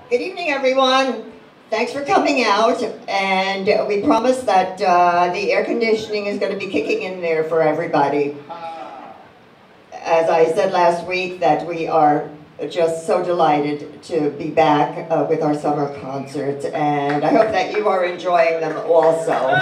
Good evening, everyone. Thanks for coming out, and we promise that the air conditioning is going to be kicking in there for everybody. As I said last week, that we are just so delighted to be back with our summer concerts, and I hope that you are enjoying them also.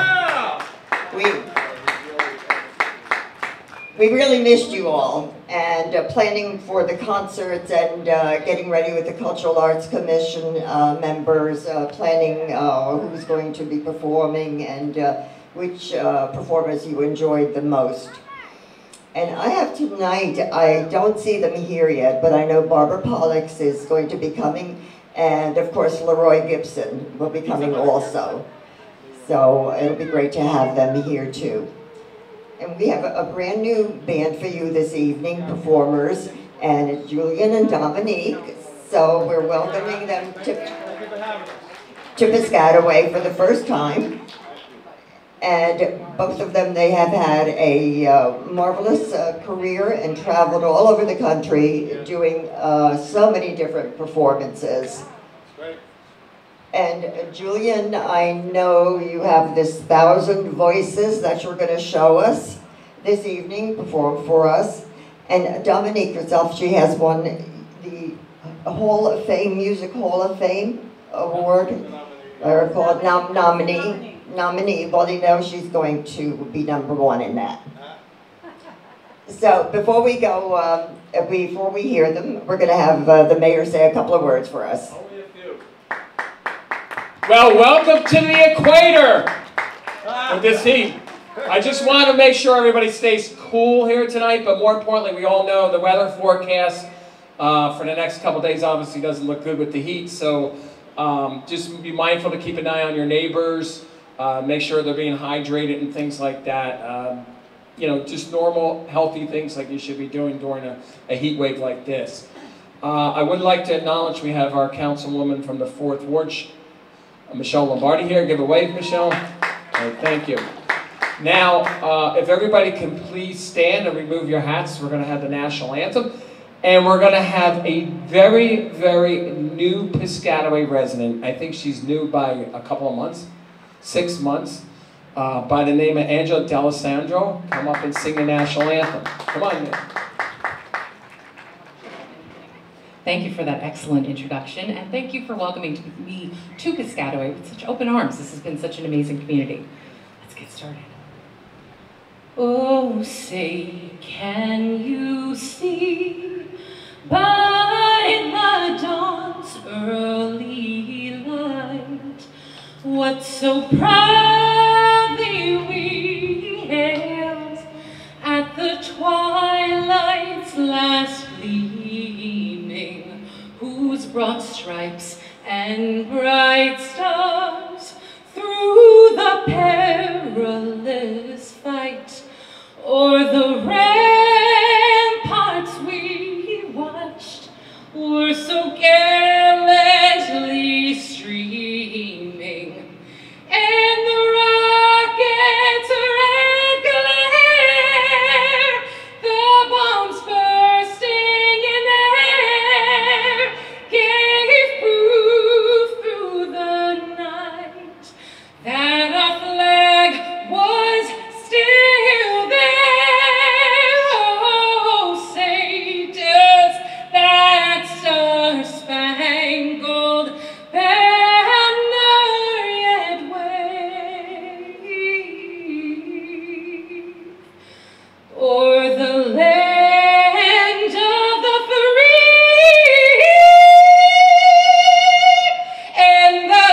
We really missed you all, and planning for the concerts and getting ready with the Cultural Arts Commission members, planning who's going to be performing and which performers you enjoyed the most. And I have tonight, I don't see them here yet, but I know Barbara Pollux is going to be coming, and of course Leroy Gibson will be coming also. So it'll be great to have them here too. And we have a brand new band for you this evening, performers, and it's Julian and Dominique. So we're welcoming them to Piscataway for the first time. And both of them, they have had a marvelous career and traveled all over the country doing so many different performances. And Julian, I know you have this 1,000 voices that you're going to show us this evening, perform for us. And Dominique herself, she has won the Hall of Fame, Music Hall of Fame award, or called nominee. Well, you know she's going to be #1 in that. So before we go, before we hear them, we're going to have the mayor say a couple of words for us. Well, welcome to the equator with this heat. I just want to make sure everybody stays cool here tonight, but more importantly, we all know the weather forecast for the next couple days obviously doesn't look good with the heat, so just be mindful to keep an eye on your neighbors, make sure they're being hydrated and things like that. You know, just normal, healthy things like you should be doing during a heat wave like this. I would like to acknowledge we have our councilwoman from the 4th Ward, Michelle Lombardi here. Give a wave, Michelle. Right, thank you. Now, if everybody can please stand and remove your hats, we're going to have the national anthem. And we're going to have a very, very new Piscataway resident. I think she's new by a couple of months, 6 months, by the name of Angela D'Alessandro. Come up and sing the national anthem. Come on, man. Thank you for that excellent introduction, and thank you for welcoming me to Piscataway with such open arms. This has been such an amazing community. Let's get started. Oh, say, can you see by the dawn's early light what so proudly we hailed at the twilight's last gleaming, whose broad stripes and bright stars through the perilous fight o'er the ramparts we watched were so gallantly streaming, and the rockets' red glare, the bombs bursting in air, gave proof through the night that our flag was still there. Oh, say does that star-spangled banner yet wave o'er the land of the free and the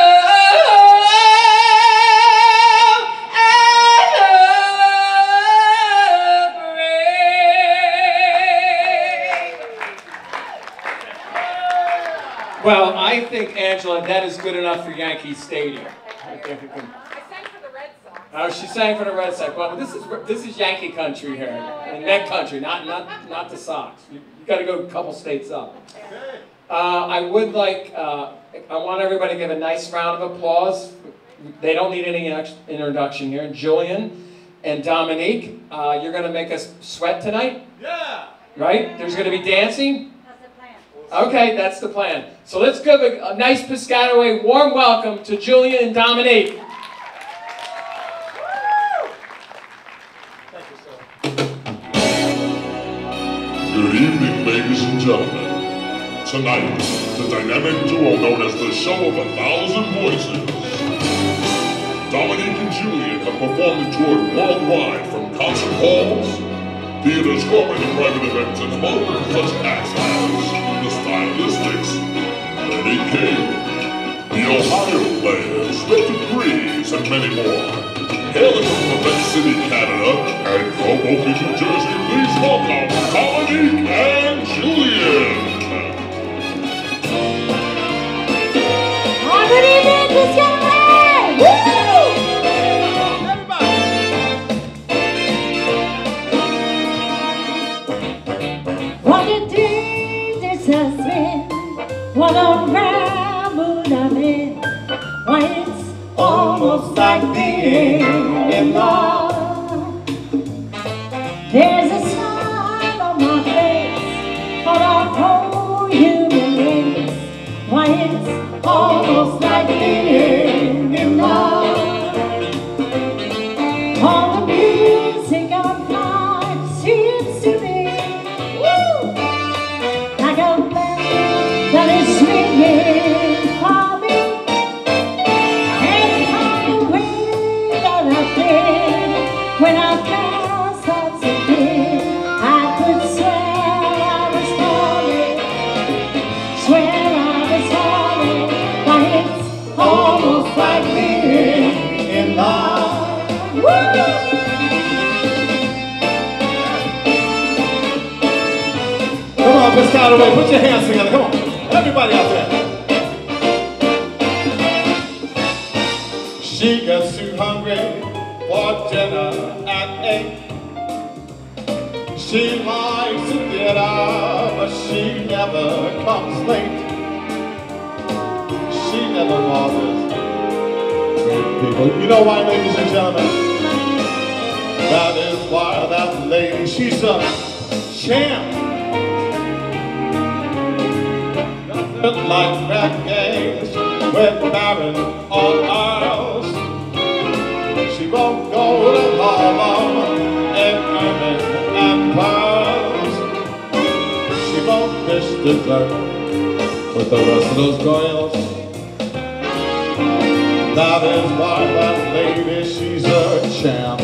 brave. Well, I think, Angela, that is good enough for Yankee Stadium. I sang for the Red Sox. Oh, she sang for the Red Sox. Well, this is Yankee country here, and Met country, not the Sox. You got to go a couple states up. I would like, I want everybody to give a nice round of applause. They don't need any introduction here. Julian and Dominique, you're going to make us sweat tonight? Yeah. Right? There's going to be dancing? That's the plan. Okay, that's the plan. So let's give a nice Piscataway warm welcome to Julian and Dominique. Thank you, sir. Good evening, ladies and gentlemen. Tonight, the dynamic duo known as the Show of 1,000 Voices. Dominique and Julian have performed and toured worldwide from concert halls, theaters, corporate and private events, and home with such acts as the Stylistics, Lenny King, the Ohio Players, the Degrees, and many more. Hailing from Quebec City, Canada, and Hoboken, New Jersey, please welcome Dominique and Julian. Good evening, Piscataway! Woo! Everybody! What a day this has been. What a ramble I've been. Why, it's almost like being in love. There's a smile on my face for the whole human race. Why, it's almost like being in love. All the music of life seems to be like a bell that is ringing for me. And from the way that I've been, when I first thought to be, I could swear I was falling, swear I was falling. Almost like being in love. Woo! Come on, Piscataway, put your hands together. Come on, everybody out there. She gets too hungry for dinner at 8. She likes the theater, but she never comes late. She never bothers people. You know why, ladies and gentlemen? That is why that lady, she's a champ. Doesn't like rat games with Baron or Earls. She won't go to Harlem and Ermine and Pearls. She won't dish the dirt with the rest of those girls. That is why that lady, she's a champ.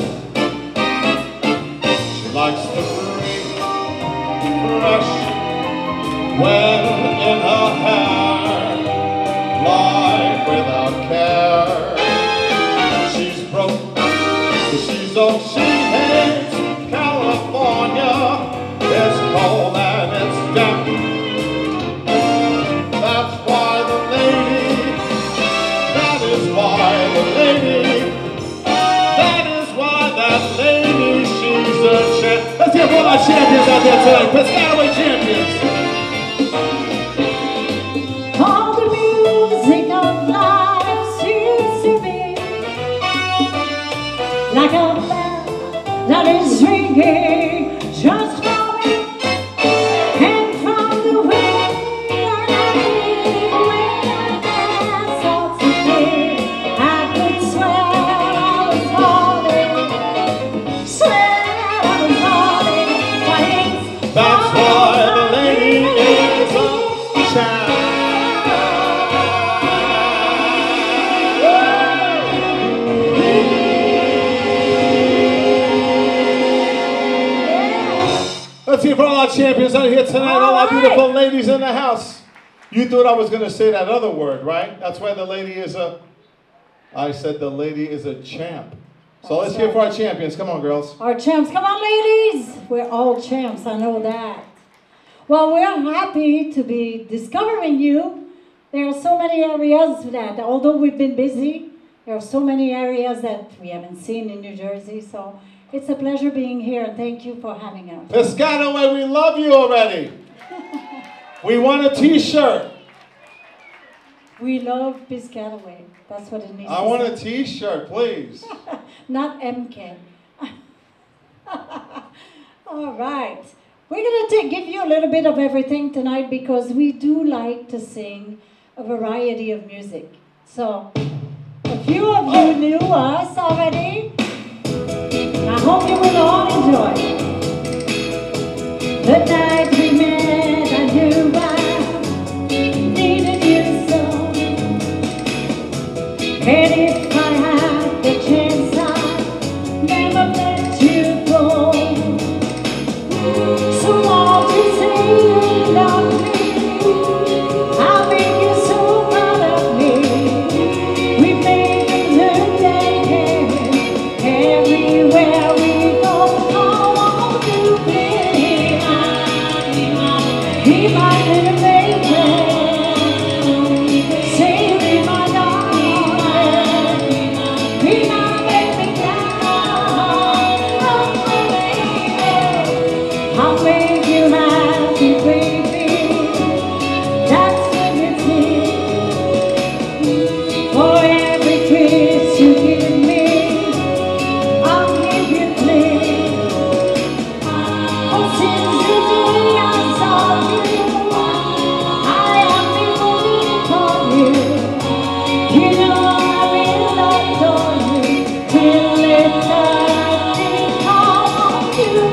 She likes to breathe fresh when in her hair, life without care. She's broke, she's old, she hates California. It's cold and it's damp. That's why the lady, that is why that lady, she's a champ. Let's hear for all our champions out there tonight. Piscataway champions. All the music of life seems to be like a bell that is ringing just for me. And from the way that I live, when I dance all today, I could swear I was falling, swear I was falling. Why, it's That's why the lady is a champ. Let's hear for all our champions out here tonight, all our beautiful ladies in the house. You thought I was going to say that other word, right? That's why the lady is a... I said the lady is a champ. So let's hear for our champions. Come on, girls. Our champs, come on, ladies. We're all champs, I know that. Well, we're happy to be discovering you. There are so many areas that, although we've been busy, there are so many areas that we haven't seen in New Jersey. So it's a pleasure being here, and thank you for having us. Piscataway, we love you already. We want a t-shirt. We love Piscataway. That's what it means. I want a t-shirt, please. Not MK. All right. We're going to give you a little bit of everything tonight because we do like to sing a variety of music. So, a few of you knew us already. I hope you will all enjoy. The night we met, I knew I needed you so. And if I had the chance, I'd never let you go. So won't you say you love me? I'll make you so proud of me. We make a good day everywhere we go. Oh, won't you be my little baby? Say be my darling, be my baby now. Oh, baby, I'll make you happy, baby. That's everything. For every kiss you give me, I'll give you three. Oh, since the day I saw you, I have been waiting for you. You know I will adore you till eternity. Oh, won't you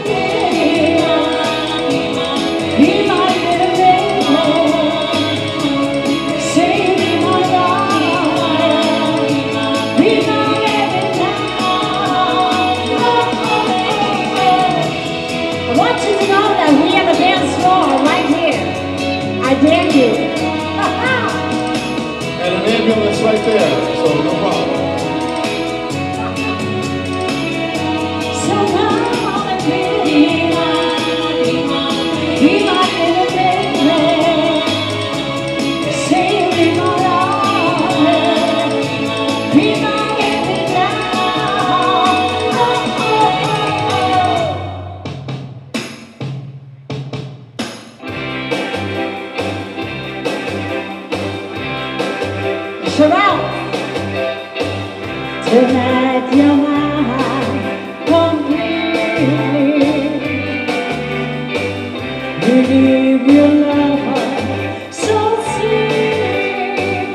be my little baby? Say be my darling, be my baby now. Oh, baby, I want you to know that we have a dance floor right here. I dare you. And an ambulance right there, so no problem. So come on and be my little baby. Say be my darling, be my baby now. Sherelle, tonight you're mine completely. You give your love so sweet.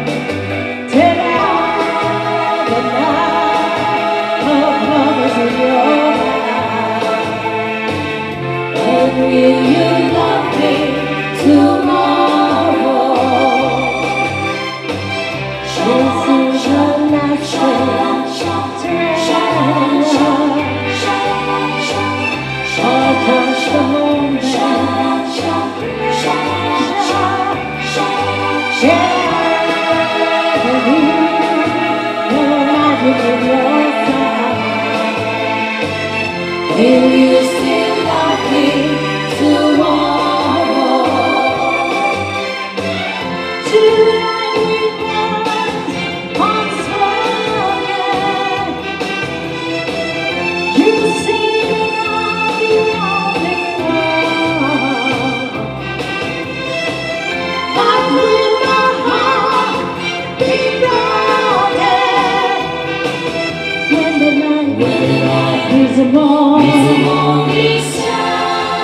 Tonight the night of love is in your mind. And will you love me tomorrow? This is your last touch the moment. Will you still love me tomorrow? Tonight we want unspoken. You say that I'm the only one, but will my heart be broken when the night is the morning sun?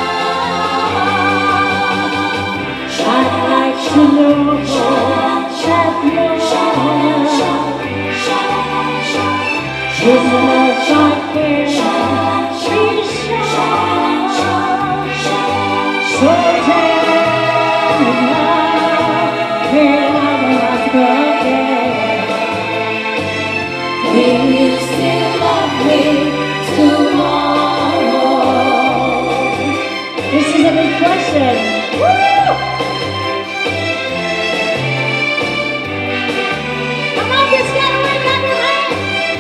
I'd like to know that your is much I can be sure. So tell me now, can I ask again? Will you still love me tomorrow? This is a big question. Woo! Come on, get Piscataway, clap your hands.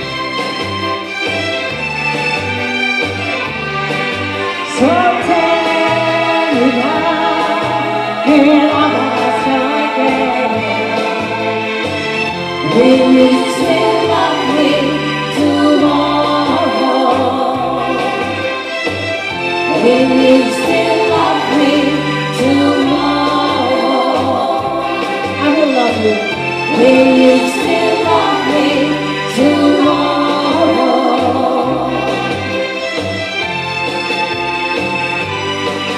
So tell me now, and I'm ask again. Will you still love me tomorrow? Will you still love me tomorrow? I will love you. Will you still love me tomorrow?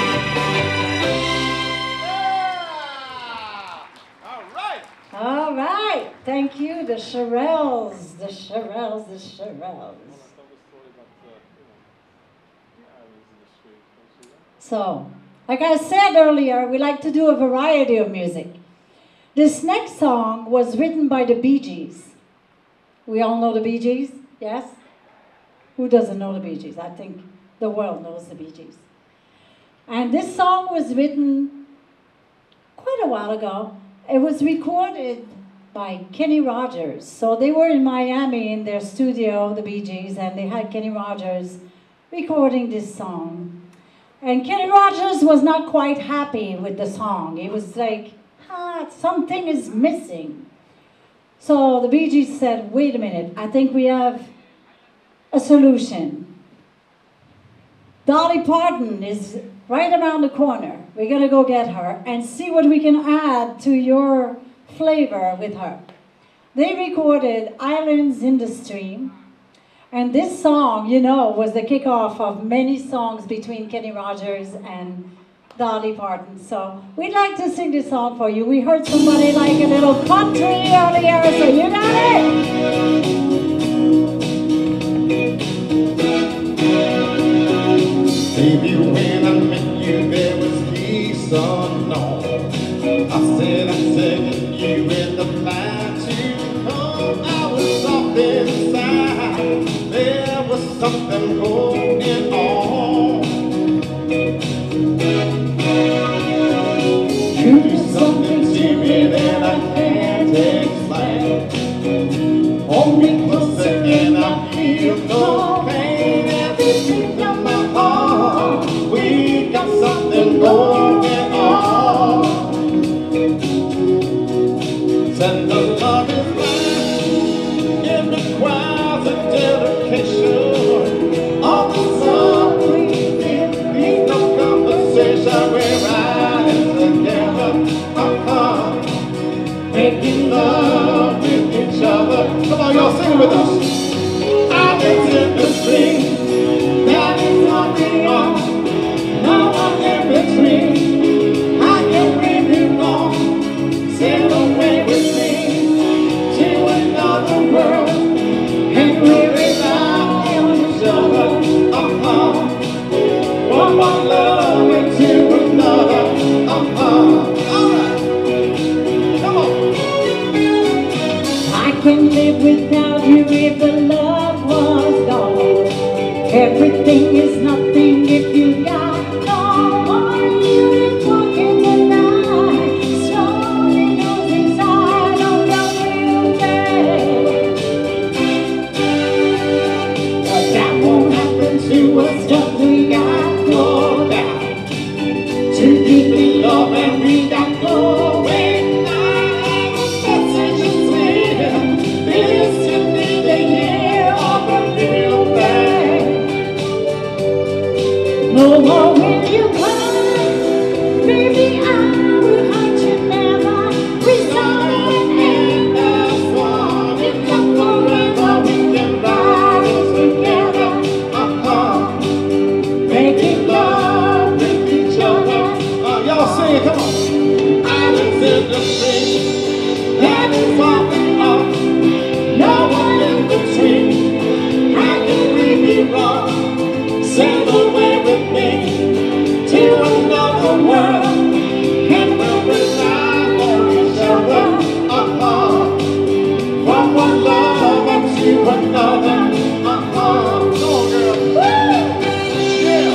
Thank you, the Shirelles, the Shirelles, the Shirelles. So, like I said earlier, we like to do a variety of music. This next song was written by the Bee Gees. We all know the Bee Gees, yes? Who doesn't know the Bee Gees? I think the world knows the Bee Gees. And this song was written quite a while ago. It was recorded by Kenny Rogers. So they were in Miami in their studio, the Bee Gees, and they had Kenny Rogers recording this song. And Kenny Rogers was not quite happy with the song. He was like, something is missing. So the Bee Gees said, wait a minute, I think we have a solution. Dolly Parton is right around the corner. We're gonna go get her and see what we can add to your flavor with her. They recorded Islands in the Stream, and this song, you know, was the kickoff of many songs between Kenny Rogers and Dolly Parton. So we'd like to sing this song for you. We heard somebody like a little country earlier, so you got it! Baby, when I met you, there was peace unknown. I said you in the line to come. I was off inside. There was something going on. You do something to me that I can't explain. Hold me closer and I feel no pain. Everything from my heart, we got something going on. And the love is blind, it requires a dedication. All the song we did, need no conversation. We're riding together, making love with each other. Come on, y'all, sing it with us. Islands in the stream, that is what we are. No one in between. I can really wrong. Sail away with me to another world, and we rely on each other. One more love into another. Alright, come on. I can live without you if the love was gone. Everything is nothing if you got no one. You can walk in the night, slowly losing sight of the real day. But that won't happen to us, 'cause we got no doubt. Too deep in love and we got going now. Message is clear, this should be the year of a real thing. No more will you cry, baby, I will hurt you never. We started and that's one. If not forever, we can ride it together. Making love with each other. Y'all sing it, come on. Islands in the stream, that is what we are. No one in between. How can we be wrong? Sail away with me to another world, and we'll rely on each other. From one love to another. Come on, girl. Yeah.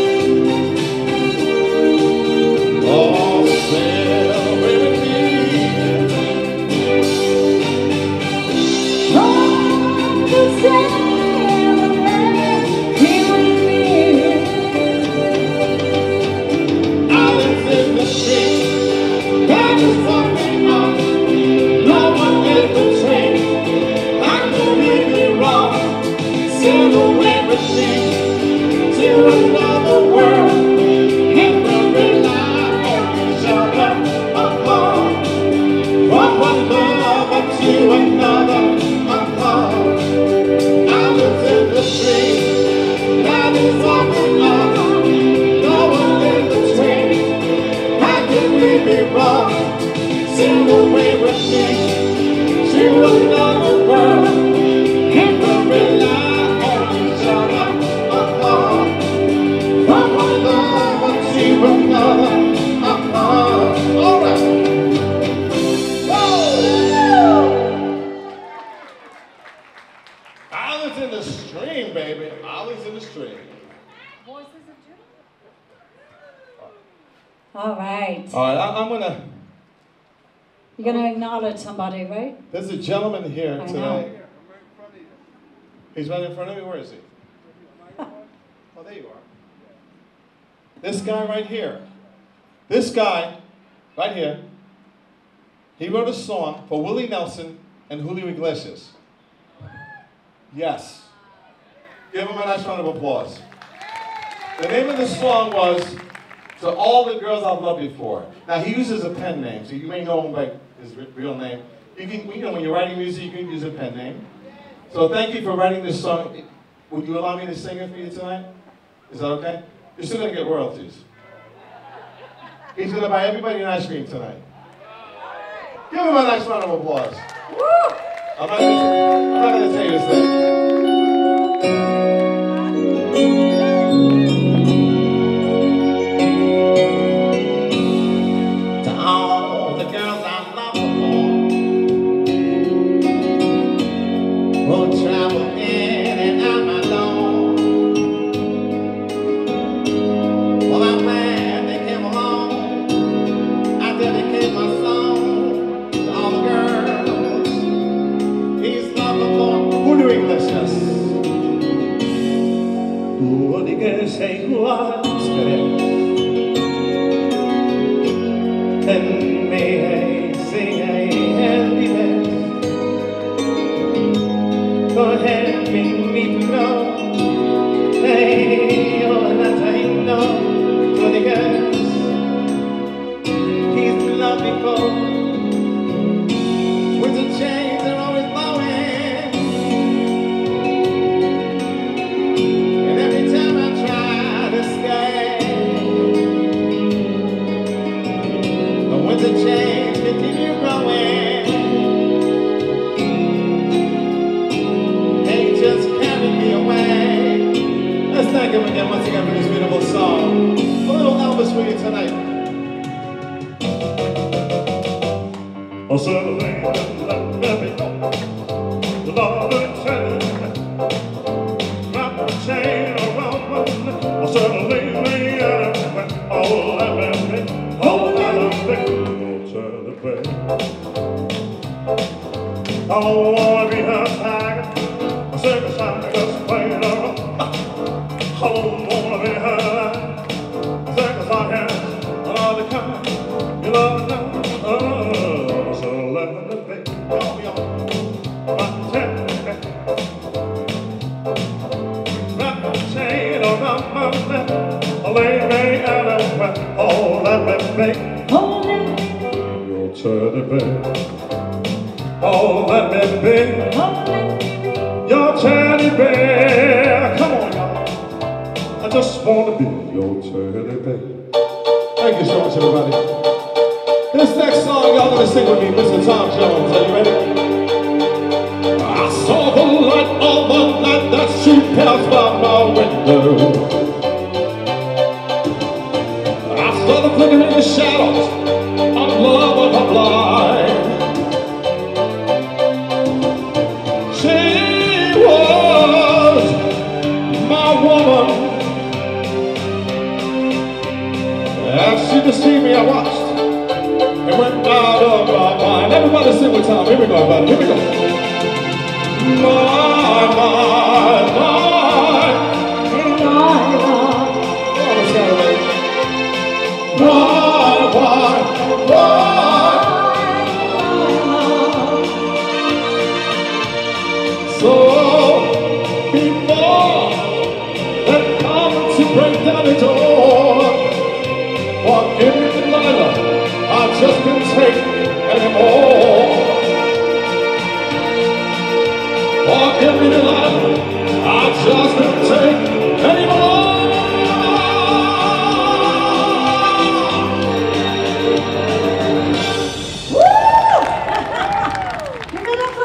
Oh, sail away with me. Oh, to sail away here with me. Islands in the stream, That is what we are. no one in between. I could be wrong. Sail away with me to another world, and we'll rely on each other. From one love to another. Islands in the stream, That is what we are. no one in between. How could we be wrong? Sail away with me to was another world, and we rely on each other. From one lover to another. All right. Islands in the stream, baby. Islands in the stream. All right. All right, I'm gonna. You're going to acknowledge somebody, right? There's a gentleman here I today. know. He's right in front of me. Where is he? Oh, there you are. This guy right here. This guy right here. He wrote a song for Willie Nelson and Julio Iglesias. Yes. Give him a nice round of applause. The name of the song was To All the Girls I've Loved Before. Now he uses a pen name, so you may know him by his real name. You can, when you're writing music, you can use a pen name. So thank you for writing this song. Would you allow me to sing it for you tonight? Is that okay? You're still gonna get royalties. He's gonna buy everybody an ice cream tonight. Give him a nice round of applause. I'm not gonna say this thing. To all the girls I love before, who travel in and out my door. Well, I'm glad they came along. I dedicate my song to all the girls he's loved before. Julio Iglesias. Julio Iglesias was and may I sing a happiness. Go ahead and make me know. Hey, oh, that I know. To the girls he's loved before. Winter chains are always blowing, and every time I try to escape, the winter chains continue growing. They just carry me away. Let's thank him again once again for this beautiful song. A little Elvis for you tonight. I said, let me know. The Lord will tell you. Wrap the chain around me. I said, leave me anywhere. Oh, let me be. Oh, let me be. Tell the baby. I don't wanna be her tiger. I said, cause I just played around. I don't wanna be her lion. I said, cause I have another kind. You love me now. So let me be. Oh, yeah. My chain. Wrap my chain around my neck. Lay me anywhere. Oh, let me be. Holy, Your teddy bear. Oh, let me be. holy, Your teddy bear. Come on, y'all. I just want to be your teddy bear. Thank you so much, everybody. This next song, y'all gonna sing with me, Mr. Tom Jones. Are you ready? I saw the light of the night that she passed by my window. I saw the flickering shadows of love of her blind. She was my woman. As she deceived me, I watched. It went out of my mind. Everybody sing with Tom. Here we go, everybody. Here we go. My. Oh, let's go, everybody. Why? So, before they come to break down the door, forgive me, Delilah. I just can't take anymore. Forgive me, Delilah. I just can't take anymore. give it up for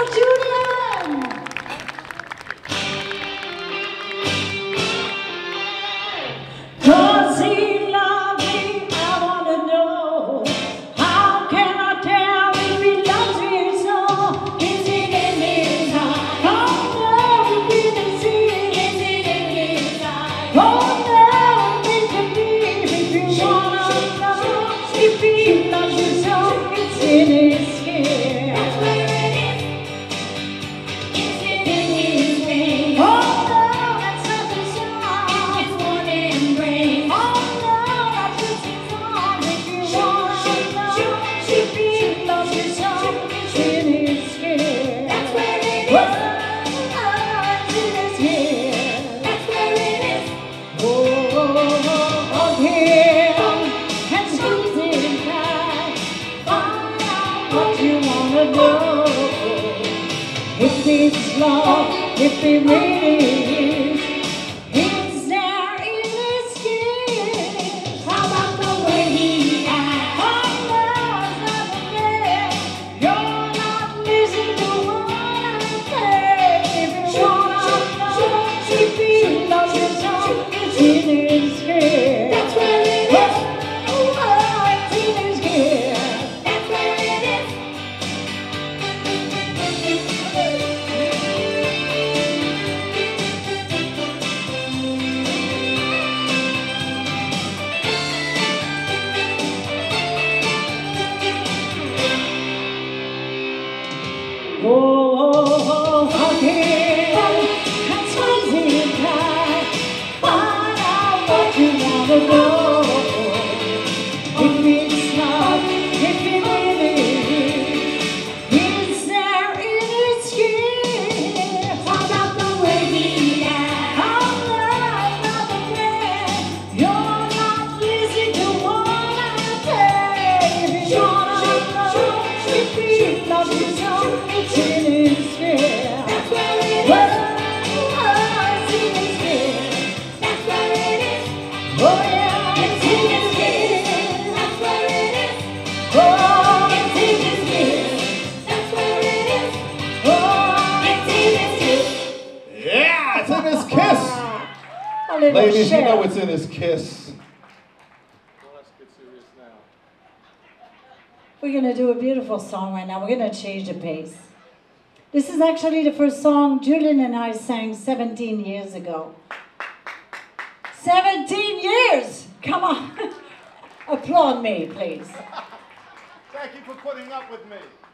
wanna know if it's love, if it really is. Is there in his skin? How about the way he acts? Oh, love's not the man. You're not listening to what I say. If you wanna know if he loves you so, it's in his skin. That's where it is. Oh, it's in his skin. That's where it is. Oh, again, that's what he cried. Find out what you wanna know. If it's love, if it really is there in his skin? How about the way he acts? How about the man? You're not listening to what I say. If you wanna know if he loves you so, it's in his skin. That's where it is. It's in his skin. That's where it is. Oh yeah, it's in his skin. That's where it is. Oh, it's in his skin. That's where it is. Oh, it's in his skin. Yeah, it's in his kiss. A little Ladies, you share. know what's in his kiss. We're gonna do a beautiful song right now. We're gonna change the pace. This is actually the first song Julian and I sang 17 years ago. 17 years! Come on. Applaud me, please. Thank you for putting up with me.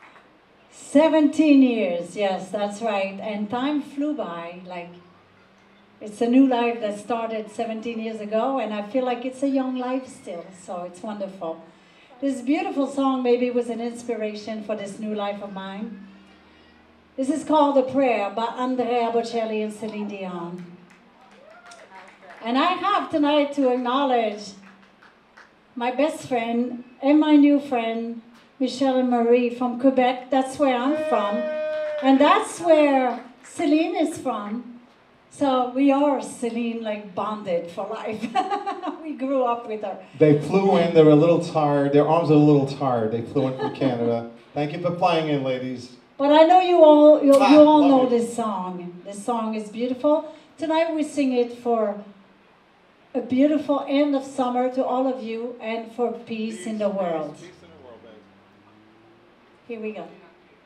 17 years, yes, that's right. And time flew by, like, it's a new life that started 17 years ago, and I feel like it's a young life still, so it's wonderful. This beautiful song maybe was an inspiration for this new life of mine. This is called The Prayer by Andrea Bocelli and Celine Dion. And I have tonight to acknowledge my best friend and my new friend, Michelle and Marie from Quebec. That's where I'm from. And that's where Celine is from. So we are, Celine, like bonded for life. We grew up with her. They flew in, they were a little tired, their arms are a little tired. They flew in from Canada. Thank you for flying in, ladies. But I know you all Love know it. this song. This song is beautiful. Tonight we sing it for a beautiful end of summer to all of you and for peace in the world. Peace in the world, baby. Here we go.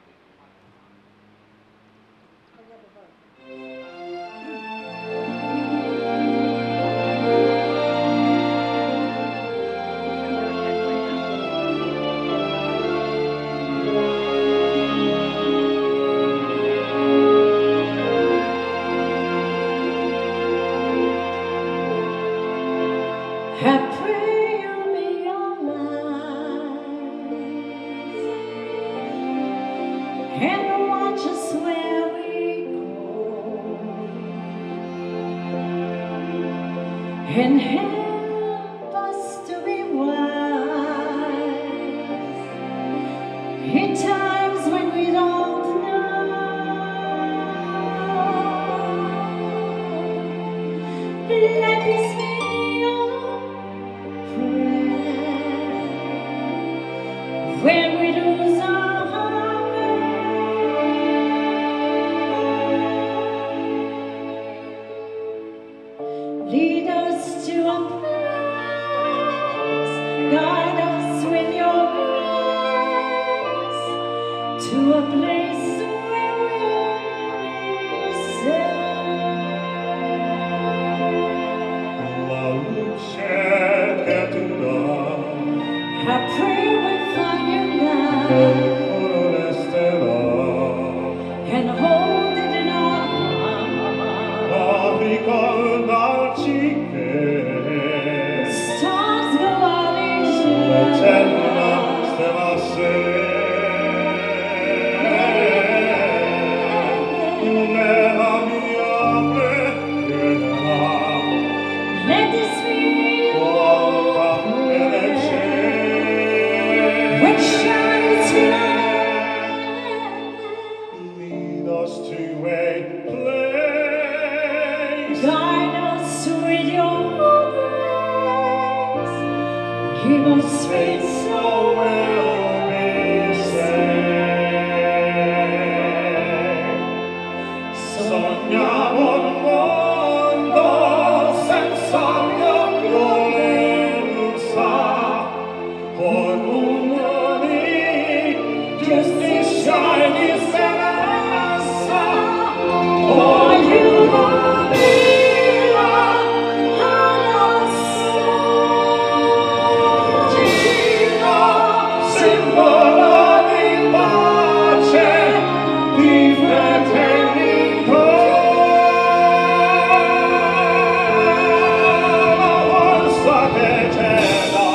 I pray you'll be alright and watch us where we go and help us to be wise in times when we don't know. Let this be your when we lose our way, lead us to a place, guide us with your grace, to a place where we'll be safe. La luce che tu dai, I pray we'll find your love and hold it in our heart. a ricordarci che Stars go out each l'eterna night. stella sei. Chinese Vanessa, or you are simbolo di pace, di fraternità. Forza che c'è da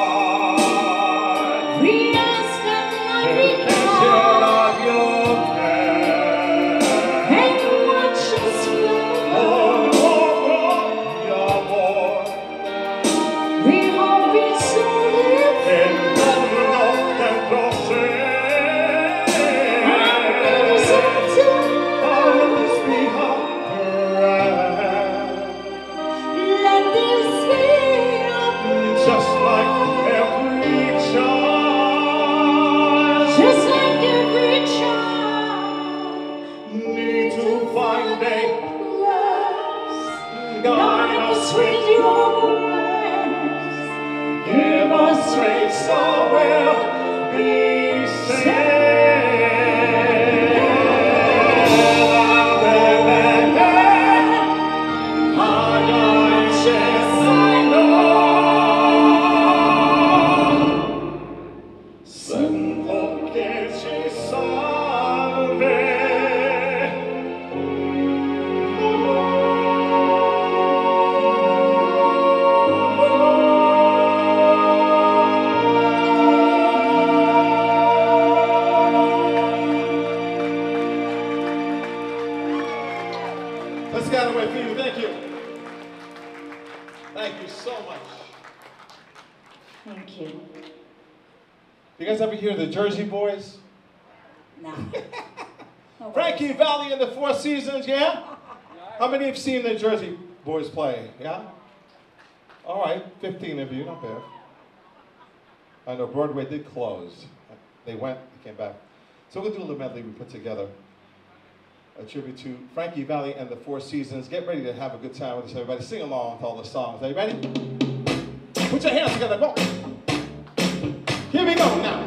so we'll be saved. Piscataway for you, thank you. Thank you so much. Thank you. You guys ever hear the Jersey Boys? No. Frankie Valli and the Four Seasons, yeah? How many have seen the Jersey Boys play, yeah? All right, 15 of you, not bad. I know Broadway did close. They went, they came back. So we'll do a little medley we put together. A tribute to Frankie Valli and the Four Seasons. Get ready to have a good time with us, everybody. Sing along with all the songs. Are you ready? Put your hands together, go. Here we go now.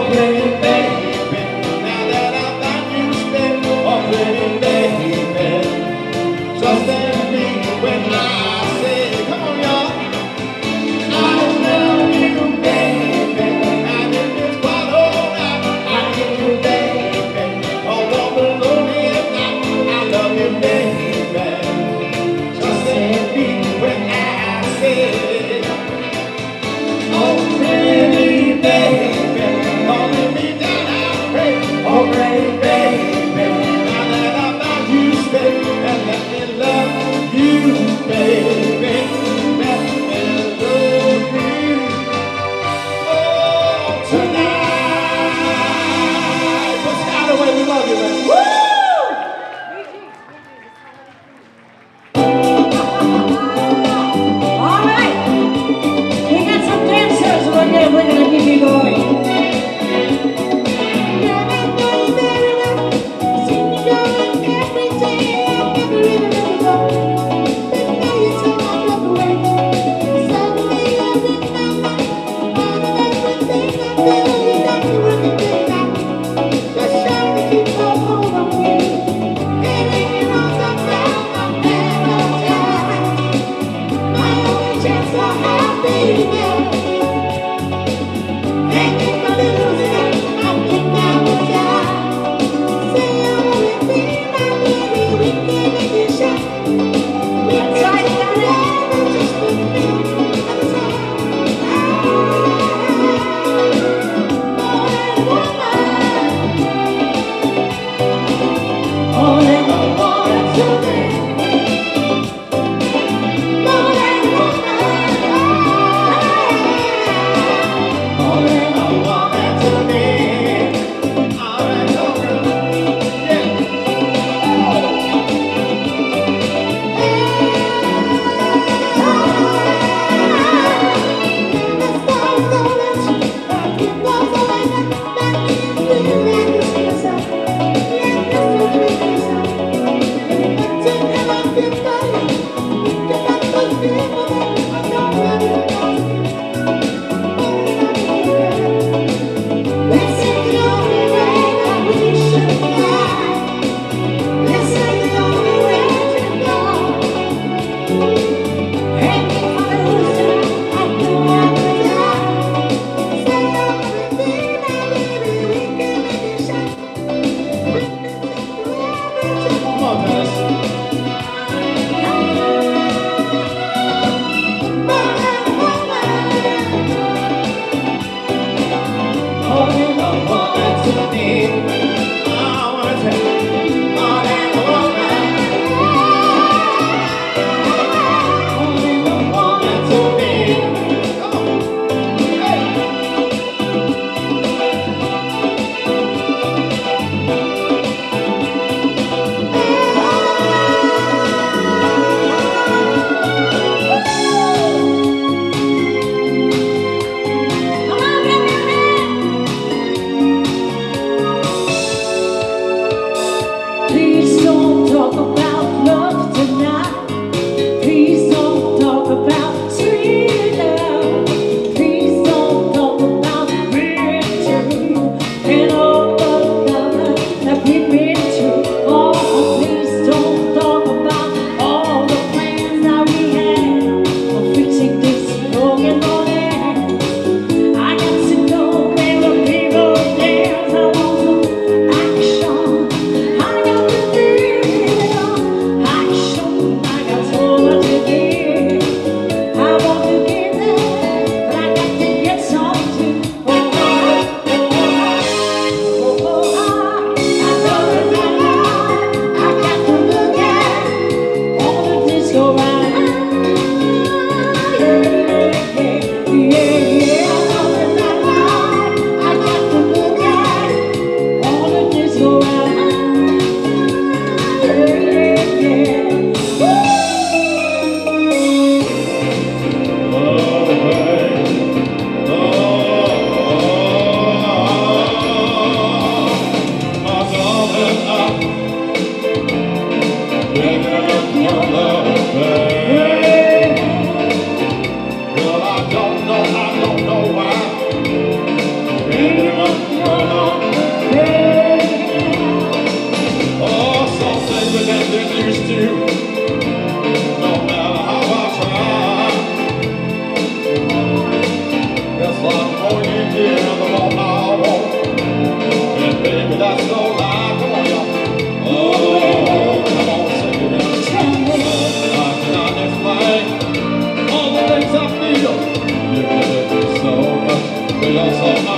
pretty baby, now that I found you, stay. Oh, pretty baby, trust in me when I say, come on, y'all. I love you, baby, and if it's quite alright, I need you, baby. Oh, don't below me at night. I love you, baby. Trust in me when I say, oh, pretty baby, don't let me down, I pray. Oh, pretty baby, now that I found you, stay and let me love you, baby. Let me love you. Oh, tonight. Let's get away. We love you, man. Woo! All right. We got some dancers. We're gonna keep you going.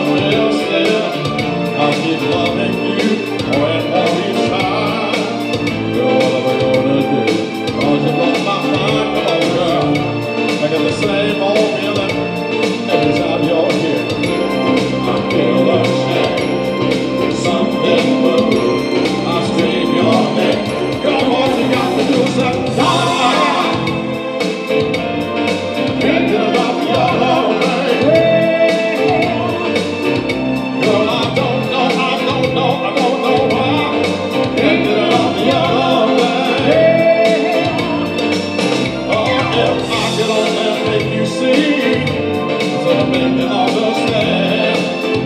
will still. I'll keep loving you, oh, and won't be shy. Girl, what am I gonna do? Cause you blow my mind, come on, girl. I get the same old feeling every time you're here. I feel ashamed. Something moved. I scream your name. Girl, what you got to do is say, can't get enough of your love, baby. Girl, I don't know why. Can't get enough of your love, baby. Oh, if I could only make you see, so to make you understand.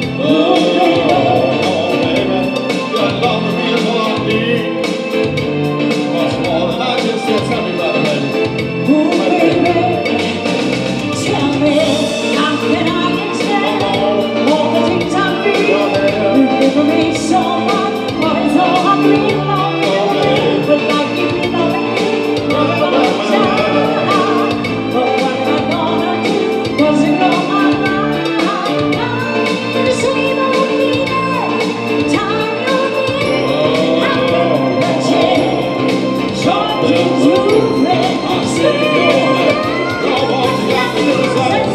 Oh, baby, your love me is all I need. Much more than I just said. Tell me about it, baby. Ooh, baby, tell me, how can I explain all the things I feel? You've given me so much, what is all I dream of? But like you be loving me, all the time. But what am I gonna do? 'Cause you know my mind. The same old feeling, time you're here. I can't change, something's moving. I see your name. Girl, what you got to do is say,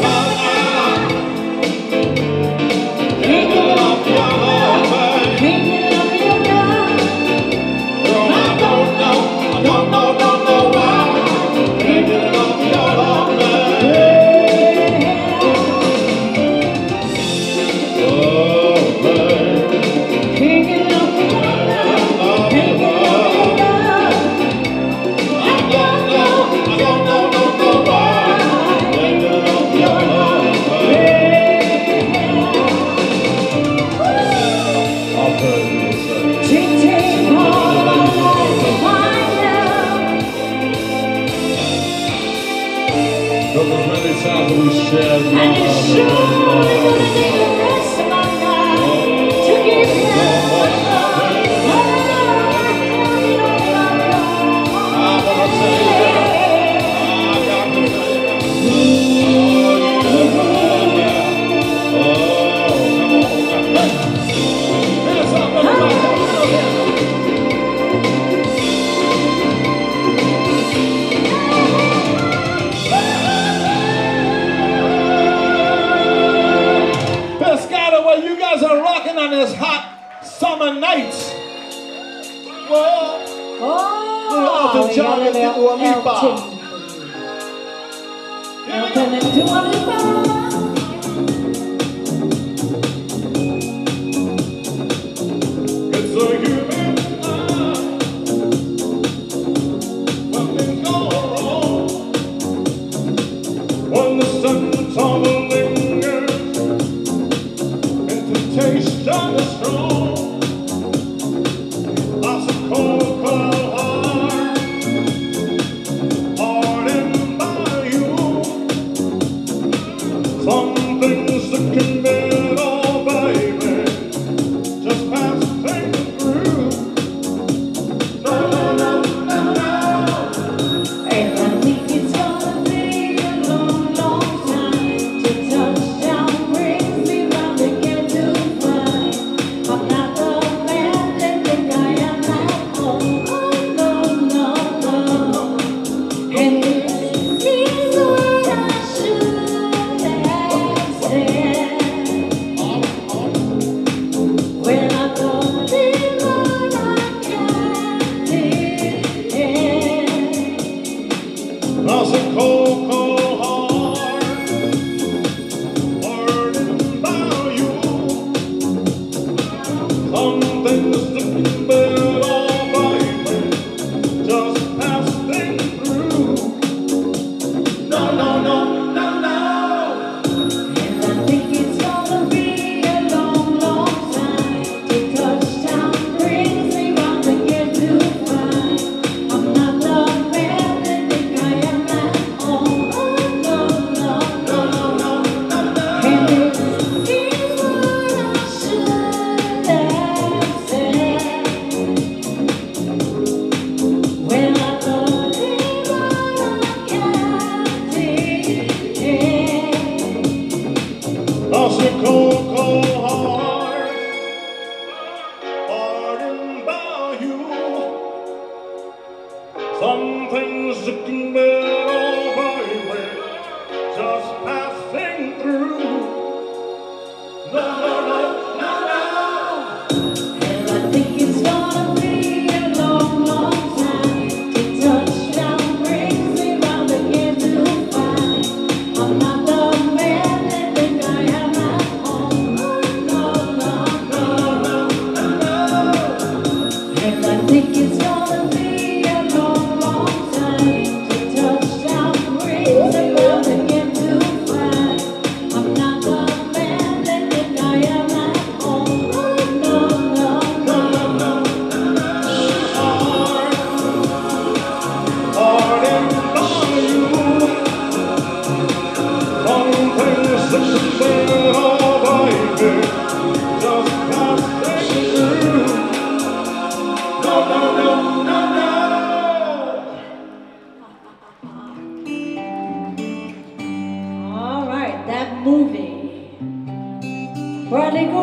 can't get enough of your love, baby. Can't get enough of your love. Girl, I don't know why. Can't get enough of your love, baby. Oh, baby. Can't get enough of your love. Can't get enough of your love. I don't know why. Can't get enough of your love, baby. I'll tell you in a second. Take all my life to find out. Look, as many times as we shared And it's sure gonna take the rest of my life to give you all the love. I wanna say that. I got to say that. Oh, yeah. Oh, come on. Hey, hands up, everybody. Piscataway, you guys are rocking on this hot summer night. Well, Elton John and Dua Lipa. Elton and Dua Lipa. It's a human lie. When things go wrong, when the sun lingers and temptation is strong, lots of cold, cold heart, hardened by you. Some things that can bear all, baby, just pass things through. No, no, no, no, no. And I think it's gonna be a long, long time till touchdown brings me round again to find I'm not the man they think I am at home.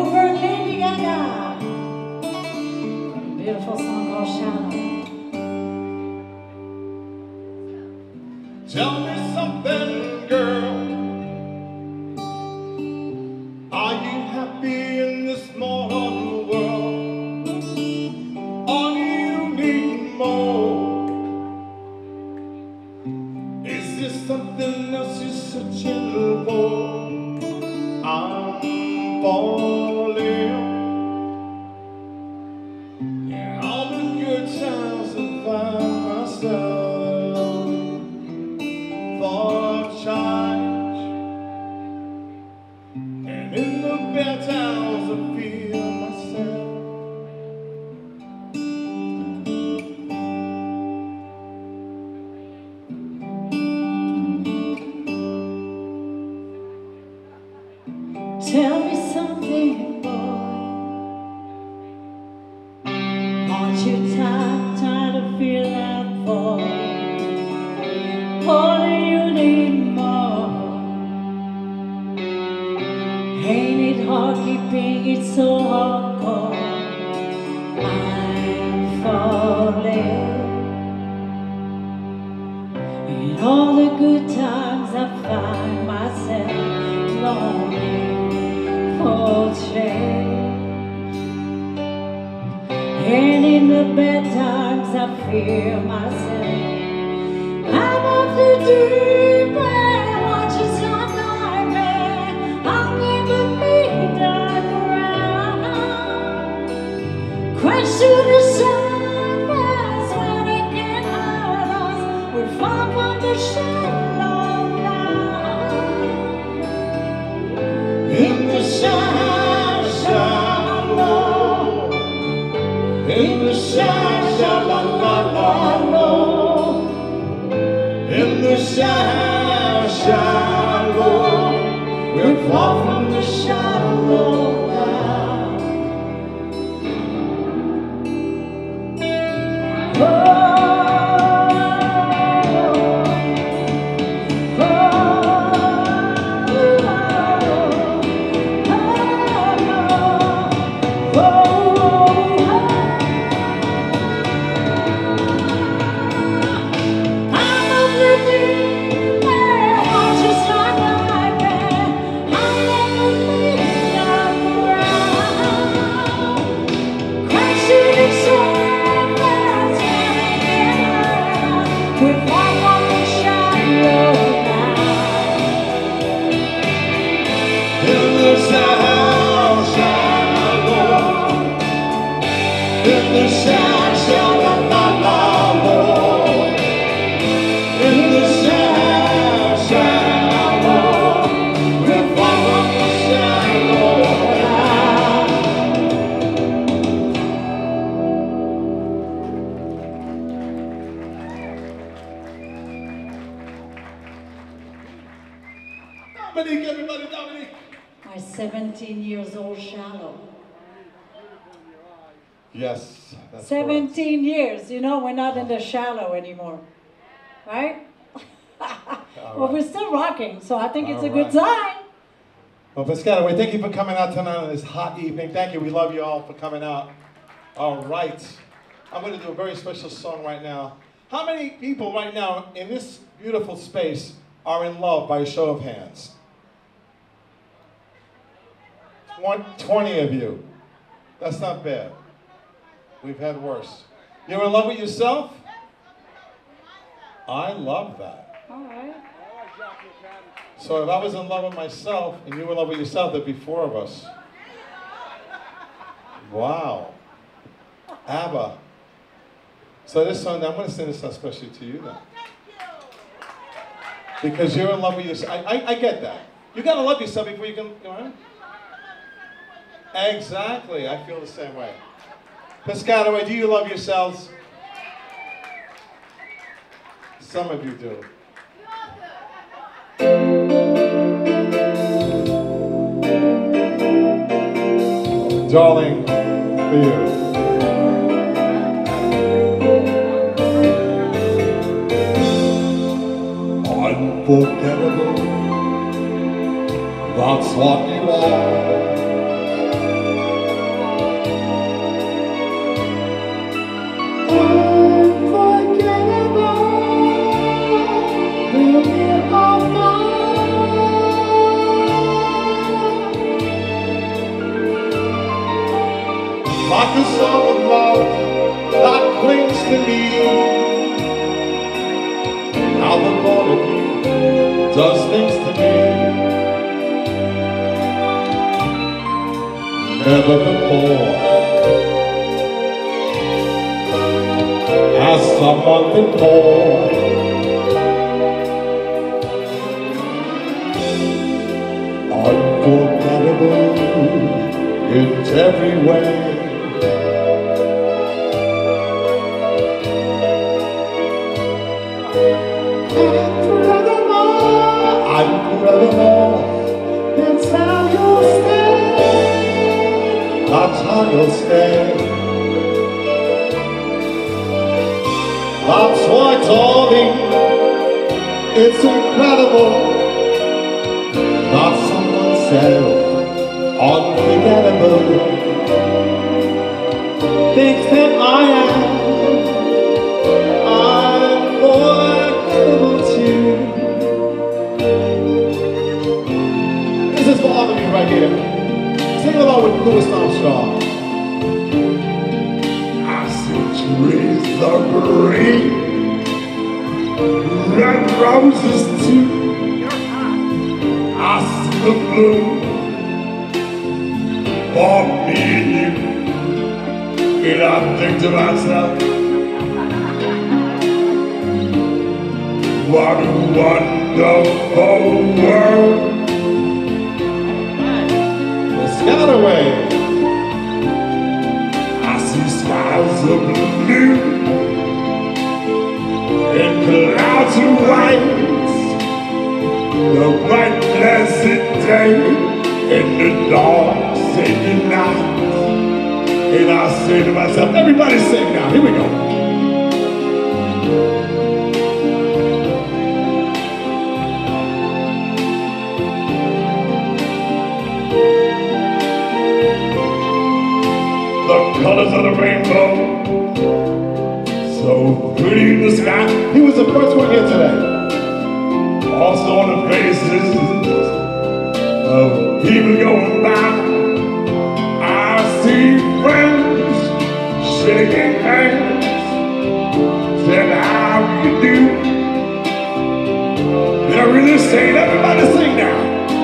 over Lady Gaga. A beautiful song called Shallow. Tell me something, girl. Are you happy in this modern world? Or do you need more? Is there something else you're searching for? I'm falling. In all the good times I find myself for change, and in the bad times I feel myself. Tell me something, boy. Aren't you tired of feeling that void? Or do you need more? Ain't it hard keeping it so hardcore? I'm falling. In all the good times I find myself longing for change, and in the bad times I fear myself. I'm off the deep end, watching like nightmare. I'll never meet the ground. Crash to the surface when it can hurt us. We're far from the shallow now. In the shallow, in the shallow, in the shallow, we're far from the shallow now. Dominique, everybody, Dominique. My 17 years old Shallow. Yes, that's 17 years, you know, we're not in the shallow anymore, right? Well, we're still rocking, so I think it's a good sign. Well, Piscataway, thank you for coming out tonight on this hot evening. Thank you. We love you all for coming out. All right. I'm going to do a very special song right now. How many people right now in this beautiful space are in love by a show of hands? 20 of you. That's not bad. We've had worse. You're in love with yourself? I love that. All right. So if I was in love with myself and you were in love with yourself, there'd be 4 of us. Wow. ABBA. So this song, I'm going to sing this song especially to you then. Because you're in love with yourself. I get that. You got to love yourself before you can, you know? Exactly. I feel the same way. Piscataway, do you love yourselves? Some of you do. Darling, for you. Unforgettable, that's what you are. like a song of love that clings to me. How the thought of you does things to me. Never before has someone been more unforgettable in every way. Forevermore, that's how you'll stay. That's how you'll stay. That's why, darling, it's incredible that someone said unforgettable. Thinks that I'm unforgettable too. This is for all of you right here. Sing along with Louis Armstrong. I see trees of green, red roses too. I see the blue for me and you. And I think to myself, what a wonderful world. Piscataway. I see skies of blue and clouds of white, the bright blessed day and the dark sacred night. And I say to myself, everybody sing now, here we go. The colors of the rainbow, so pretty in the sky. He was the first one here today. Also on the faces of people going by. I see friends shaking hands, saying how you do. They're really saying, everybody sing now.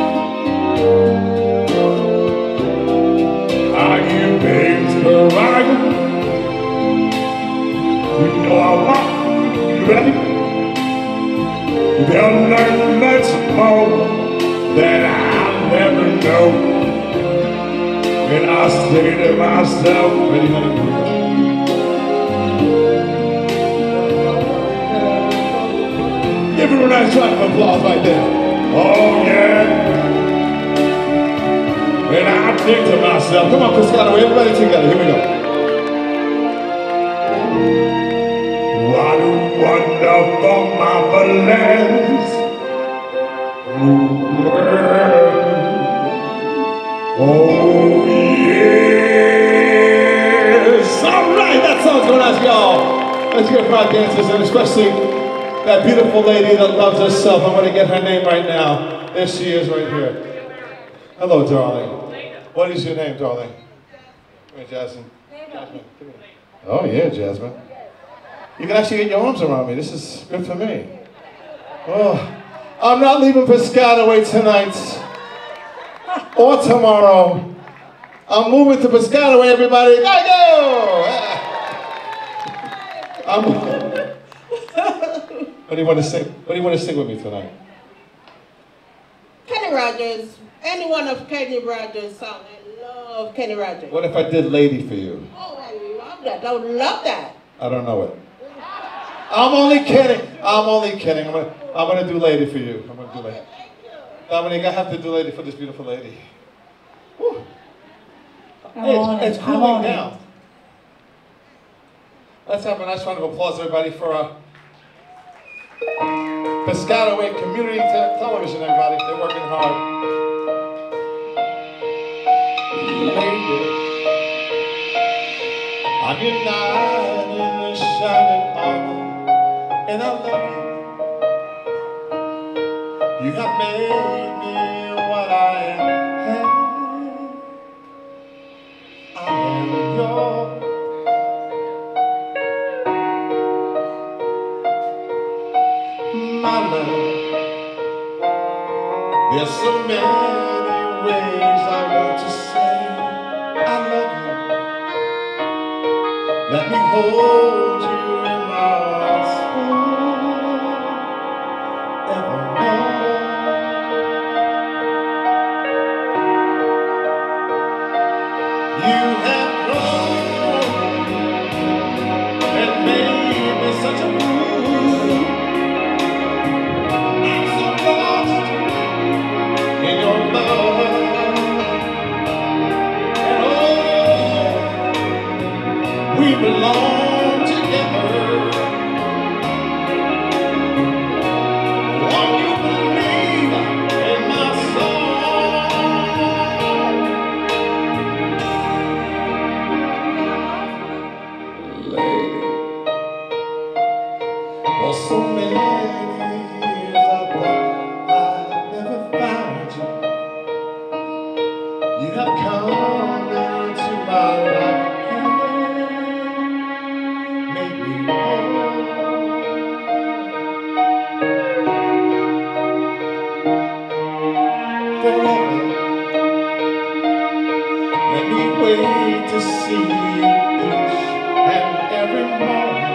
Are you babes crying? You know I want you ready. They'll learn much more than I'll never know. And I say to myself, ready, honey? Give her a nice round of applause right there. Oh yeah. And I think to myself, come on, Piscataway, everybody together, here we go. What a wonderful marvelous world. Oh yes. All right, that song's going out to y'all. Let's hear it for our dancers, and especially that beautiful lady that loves herself. I'm going to get her name right now. There she is right here. Hello, darling. What is your name, darling? Come here, Jasmine. Jasmine, come here. Oh, yeah, Jasmine. You can actually get your arms around me. This is good for me. Oh, I'm not leaving Piscataway tonight or tomorrow. I'm moving to Piscataway, everybody. Gotta go! What do you want to sing? What do you want to sing with me tonight? Kenny Rogers. Any one of Kenny Rogers' songs. I love Kenny Rogers. What if I did Lady for you? Oh, I love that. I would love that. I don't know it. I'm only kidding. I'm only kidding. I'm gonna do Lady for you. I'm gonna do Lady. Dominique, I have to do Lady for this beautiful lady. Whew. It's cooling down. Let's have a nice round of applause, everybody, for Piscataway Community Television, everybody. They're working hard. I'm your knight in the shining armor, and I love you. You have made me what I am. I am yours. Let me hold you in my arms forevermore. You have grown and made me such a fool. I'm so lost in your love. And oh, we belong together. Won't you believe in my song? Lady, for so many years I thought I'd never find you. You have come into my life and made me whole. Forever, let me wait to see you each and every morning.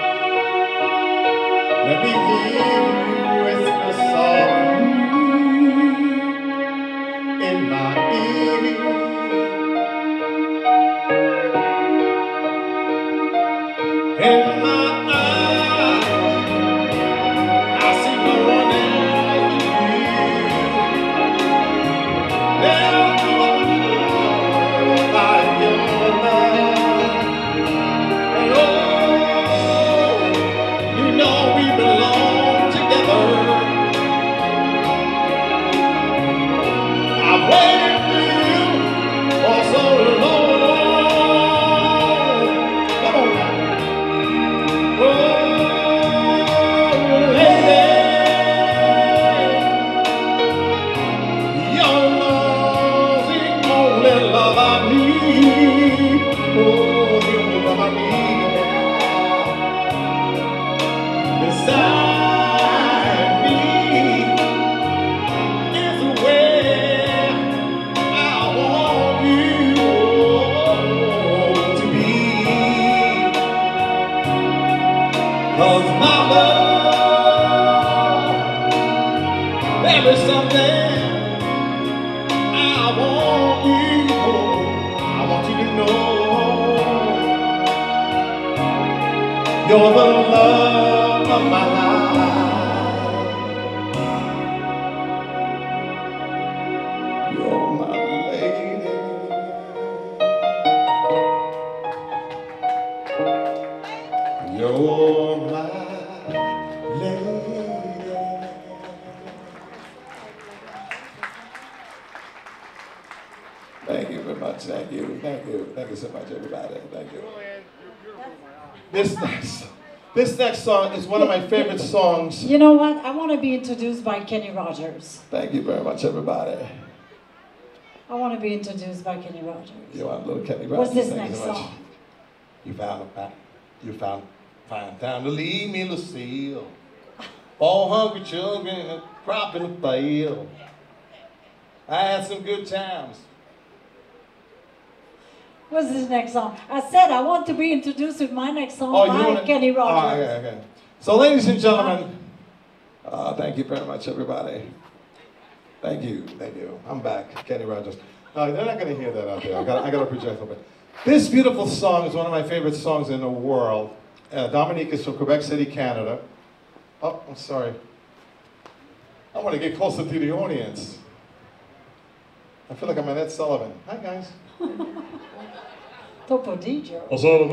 Let me hear you whisper softly in my ear. In my eyes, I see no one else but you. There's no one like your love. And oh, you know we belong together. I've waited for you for so long. Come on now. Oh, lady, your love's the only love I need. Oh, the only love I need now. Beside me is where I want you to be. 'Cause my love, there is something I want you to know. You're the love of my life. You're my lady. You're my lady. Thank you very much. Thank you. Thank you. Thank you so much, everybody. Thank you. This next song is one of my favorite songs. You know what? I want to be introduced by Kenny Rogers. Thank you very much, everybody. I want to be introduced by Kenny Rogers. You want a little Kenny Rogers? What's this Thank next you so much. song? Find time to leave me, Lucille. 4 hungry children and a crop in the field. I had some good times. What's this next song? I said I want to be introduced with my next song by Kenny Rogers. Oh, okay. So, ladies and gentlemen, thank you very much, everybody. Thank you. I'm back, Kenny Rogers. No, they're not going to hear that out there. I got to project a little bit. This beautiful song is one of my favorite songs in the world. Dominique is from Quebec City, Canada. Oh, I'm sorry. I want to get closer to the audience. I feel like I'm Annette Sullivan. Hi, guys. Topo DJ.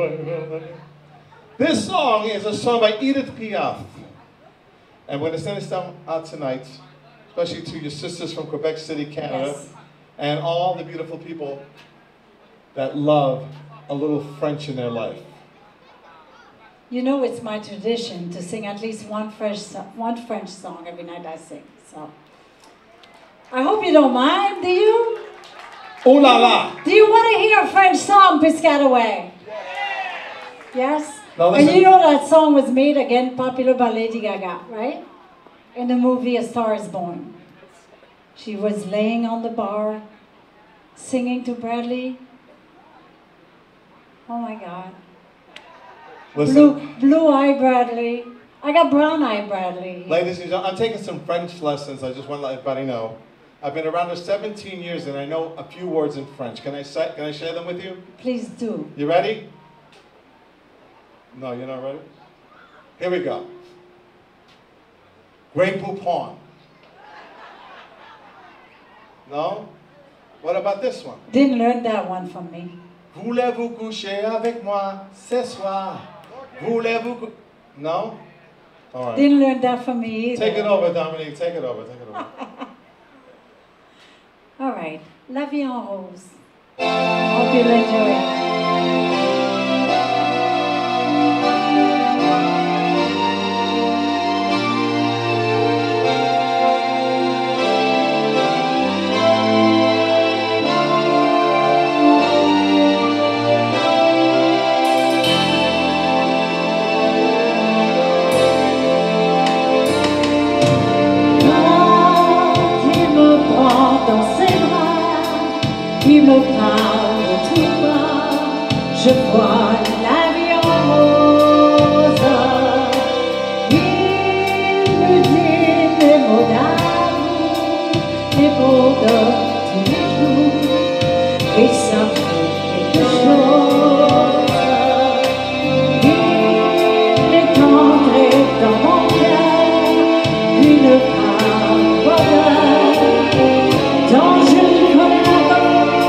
This song is a song by Edith Piaf. And we're going to send this out tonight, especially to your sisters from Quebec City, Canada, Yes. and all the beautiful people that love a little French in their life. You know it's my tradition to sing at least one French song every night I sing. So I hope you don't mind, do you? Oh la la! Do you want to hear a French song, Piscataway? Yes? Now And listen. you know that song was made again popular by Lady Gaga, right? In the movie A Star is Born. She was laying on the bar, singing to Bradley. Oh my God. Listen, Blue eye Bradley. I got brown eye Bradley. ladies and gentlemen, I'm taking some French lessons. I just want to let everybody know. I've been around for 17 years and I know a few words in French. Can I share them with you? Please do. You ready? No, you're not ready? Here we go. Grey Poupon. No? What about this one? Didn't learn that one from me. Voulez-vous coucher avec moi ce soir? Voulez-vous No? All right. Didn't learn that from me either. Take it over, Dominique. Take it over. Take it over. All right. La vie en rose. Hope you'll enjoy it. Il me parle de tout bas, je vois la vie en rose. Il me dit des mots d'amour, des mots de tous les jours, et ça fait quelque chose. Il est entré dans mon cœur, une parole dont je ne connais pas.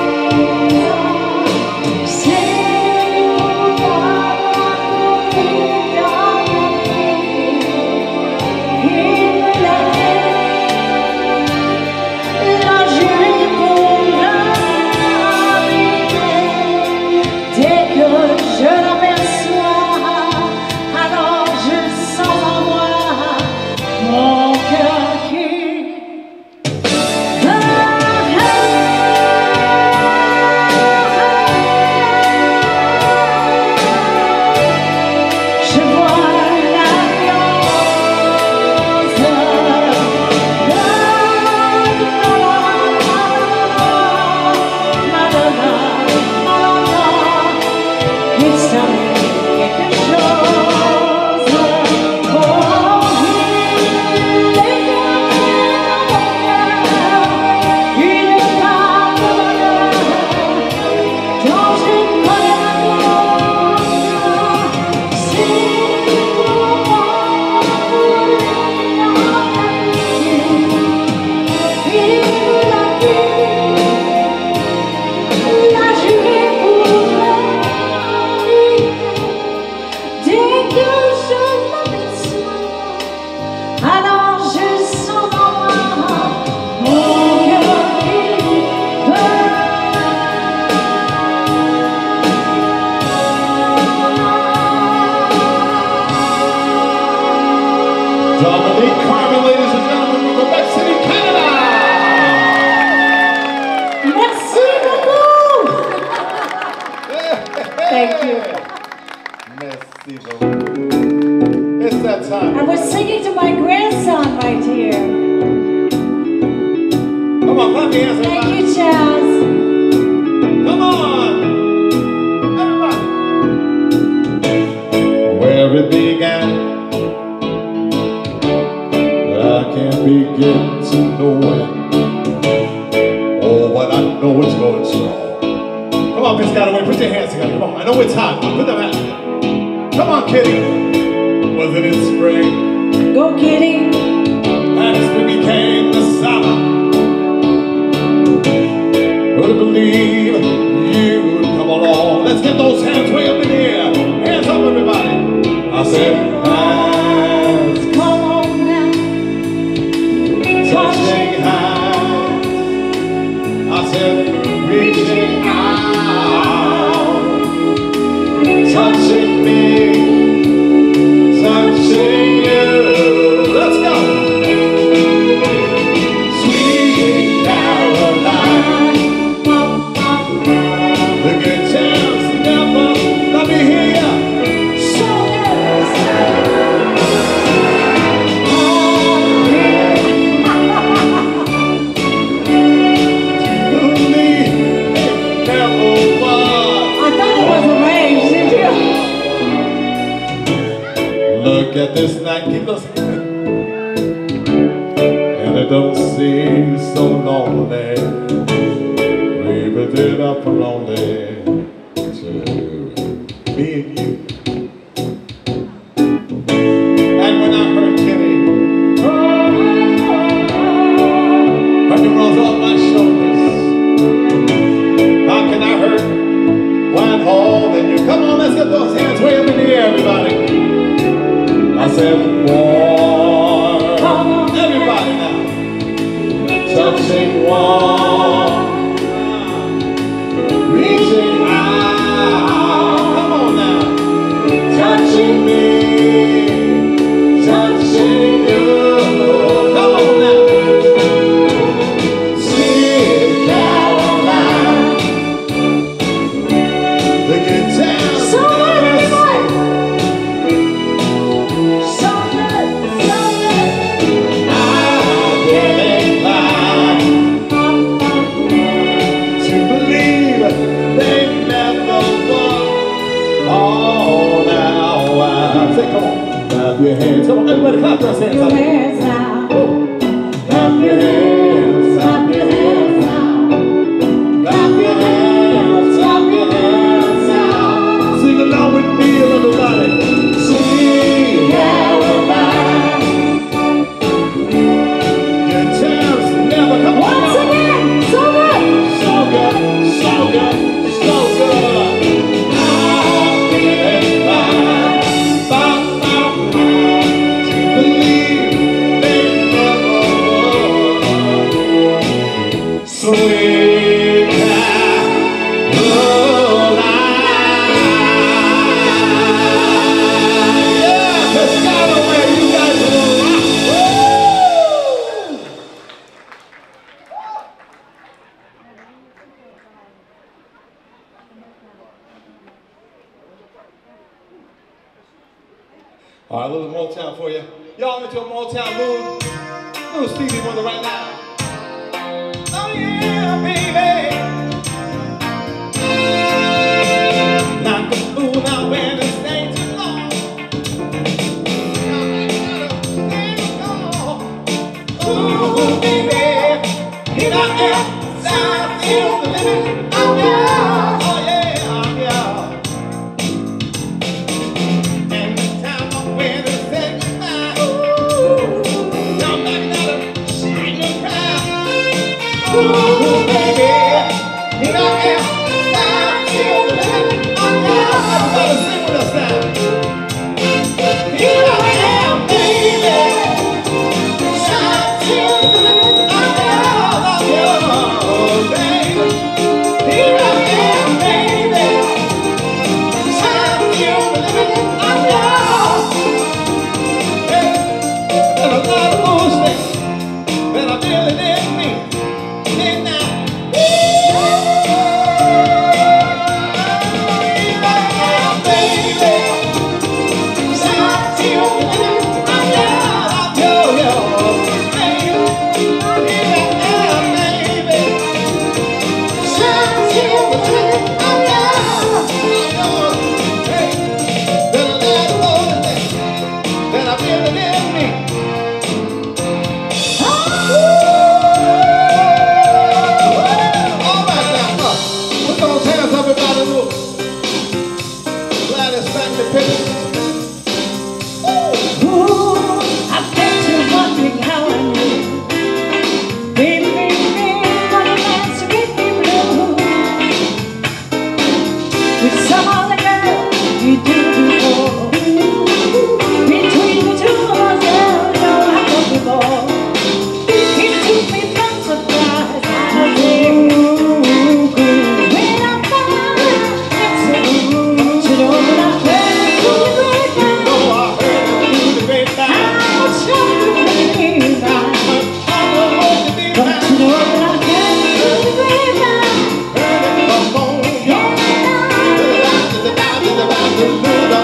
Dominique Carmen, ladies and gentlemen, from Quebec City, Canada! Merci beaucoup! Thank you. Merci beaucoup. It's that time. I was singing to my grandson right here. Come on, clap your hands, Thank everybody. you, Chaz. Come on! Everybody! Where it began, I can't begin to know it. Oh, but I know it's going strong. Come on, Piscataway, put your hands together. Come on, I know it's hot. Put them hands together. Come on, Kitty. Was it in spring? Go, Kitty. As we became the summer. Couldn't believe you'd come along. Let's get those hands way up in the air. Hands up, everybody. I said, hands. Come on now. Touching hands. I said, reaching out. Touching me. Touching you. Let's go. Sweet Caroline. The good times never. Let me hear ya. So look at this night, keep us, and it don't seem so lonely. Leave it up lonely to me and you. And when I heard Kenny, it rolls off my shoulders. How can I hurt one hole in you? Come on, let's get those hands way up in the air, everybody. I said, warm. Everybody now. Touching warm. Reaching out. Come on now. Touching me. Touching you. Come on now. Sweet Caroline. The good times. So good. So good. So good. I can't lie to believe they never won. Oh, now I say, come on, clap your hands. Come on, everybody, clap those hands. Your hands now. Clap your hands, clap your hands now. Clap your hands, clap your hands now. Sing along with me, everybody. Sweet Caroline. Your times never come on. Once again, so good. So good, so good, so good. I'm feeling fine, fine, fine, fine. To believe they never won. Sweet Caroline. Yeah, Piscataway, you guys will rock. Woo! All right, a little Motown for you. Y'all into a Motown mood? Little Stevie Wonder right now. Oh yeah, baby. Not the fool now when it stays too long. Ooh, baby. Here I am, side still living. Oh yeah, oh yeah, oh yeah. And the time of when it said goodbye. Ooh, I'm back out of shine and cry. Ooh, baby. Here I am, side still living. Oh yeah. Everybody sing with us now. Here I am, baby. Side still living. Oh yeah, baby. Here I am, baby. Side still living. Oh yeah. Hey, and a lot of those things that are feeling in me. Midnight. Here I am, baby. Side still living. Oh yeah, baby. Here I am, baby. Side still living. Oh yeah. Hey, there's a lot of those things that are feeling in me. All right now, put those hands up about the roof. Gladys back to pictures. Ooh, I bet you're wondering how I knew. Baby, baby, what a man's to get me blue. With some other girl you do before. Between the two of us, girl, no, I know before. He took me by surprise. I did. When I found out, it's a don't you know that I heard it through the grapevine. Oh, I heard it through the grapevine. I was trying to believe that. I don't want to be Don't mine. you know that I heard it through the grapevine? Heard it from home, y'all. Yeah. The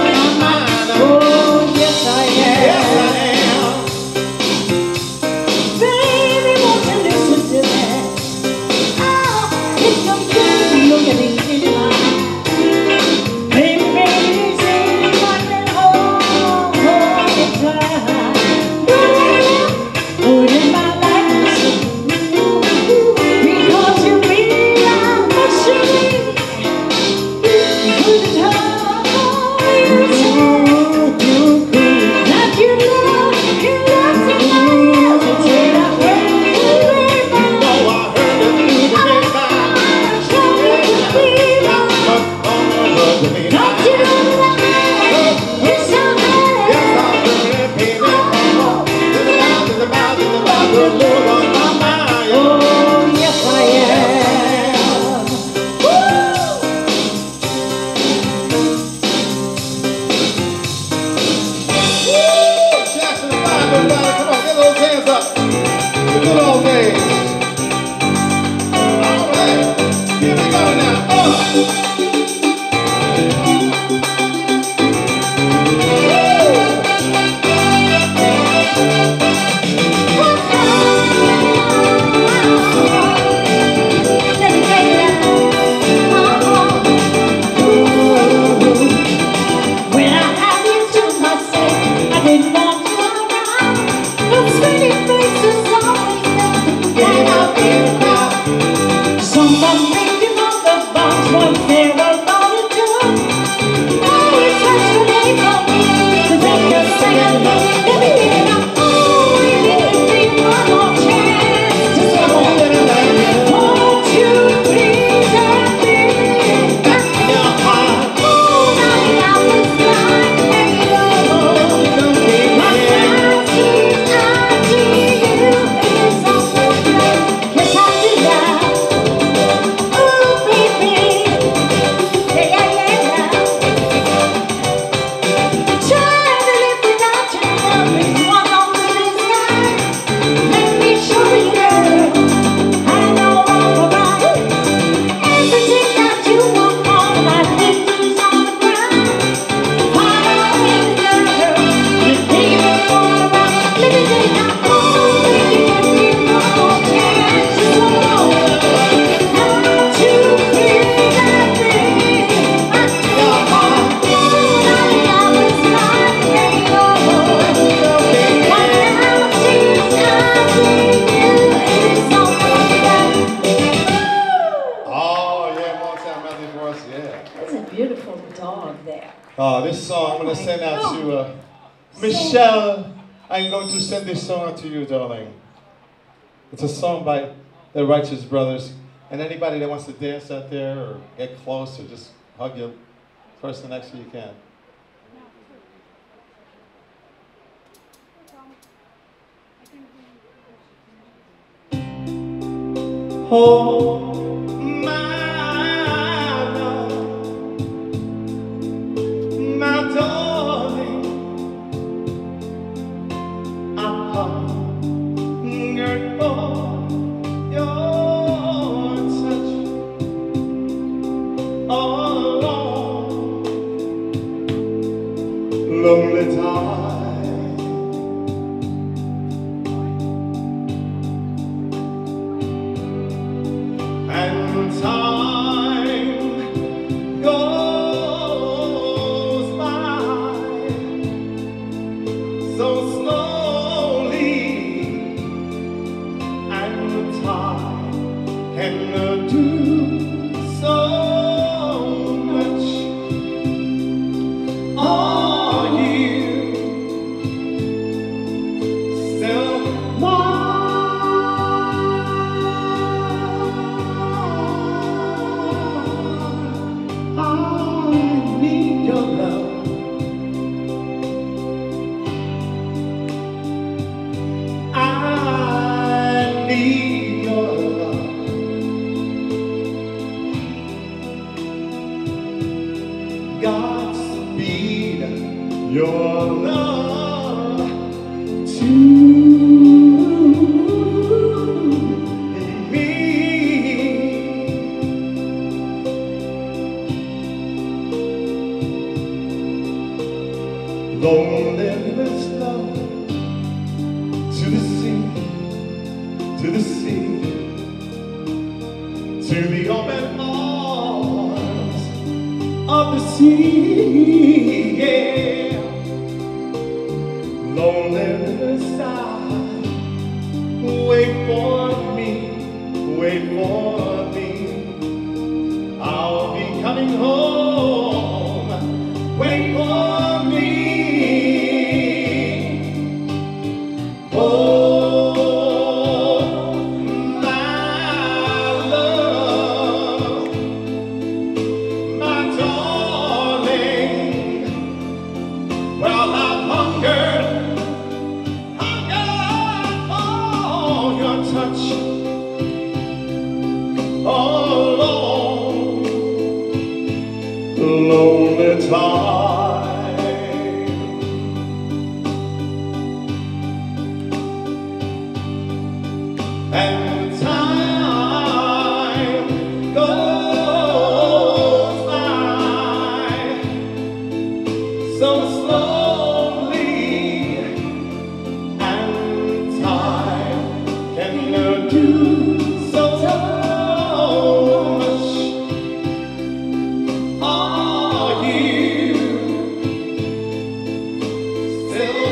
Charles, yeah. That's a beautiful dog there. This song I'm going to send out to Michelle. I'm going to send this song out to you, darling. It's a song by the Righteous Brothers. And anybody that wants to dance out there or get close or just hug your person next to you can. Oh, my love, my darling, I'm hungered for your touch all alone, lonely time. Time goes by so slowly, and time can do so much. Are you still mine? I need your love. I need your love. Godspeed, your love to me. Loneliness, love, to the sea, to the sea, to the open arms of the sea, yeah. Loneliness, wait for me, wait for me. I'll be coming home, wait for me. Oh, my love, my darling. Well, I've hungered for your touch all alone, lonely time. And time goes by so slowly, and time can do so much. Are you still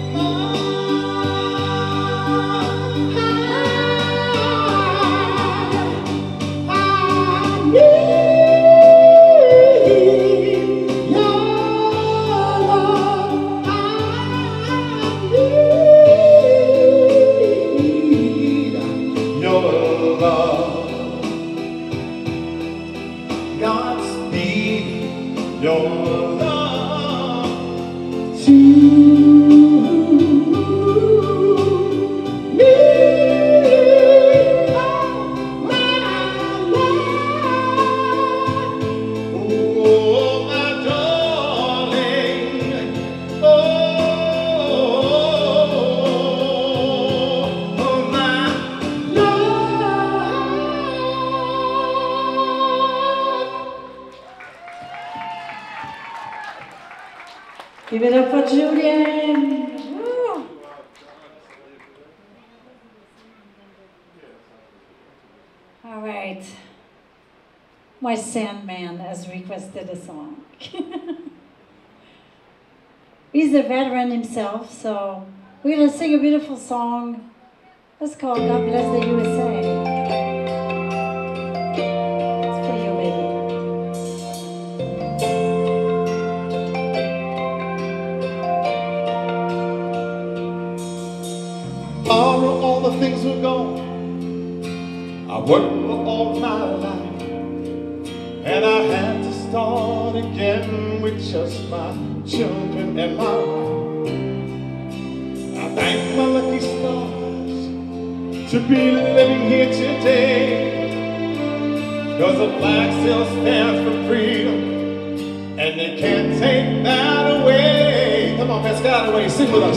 Godspeed, your love to me. Oh, my love. Oh, my darling. Oh, my love. Give it up for Julian. Woo. All right. My Sandman has requested a song. He's a veteran himself, so we're going to sing a beautiful song. It's called God Bless the USA. It's for you, baby. start again with just my children and my wife. I thank my lucky stars to be living here today, 'cause the flag still stands for freedom, and they can't take that away. Come on, Piscataway, sing with us.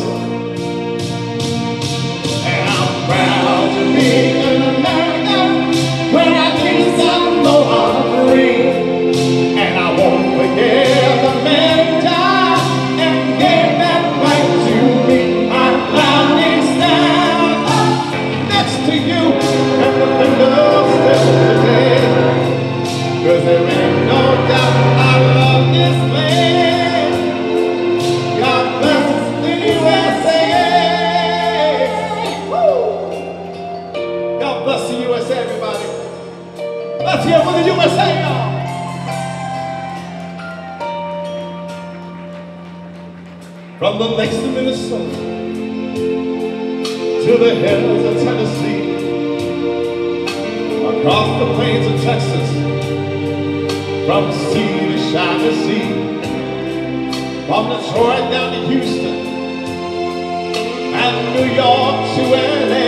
And I'm proud to be an American, when at least I know I'm free. And I won't forget the man who died and gave that right to me. I proudly stand up next to you and the windows still today, 'cause there ain't no doubt I love this land. God bless the USA. Woo! God bless the USA, everybody. Let's hear it for the USA, y'all. From the lakes of Minnesota to the hills of Tennessee, across the plains of Texas, from sea to shining sea, from Detroit down to Houston and New York to LA,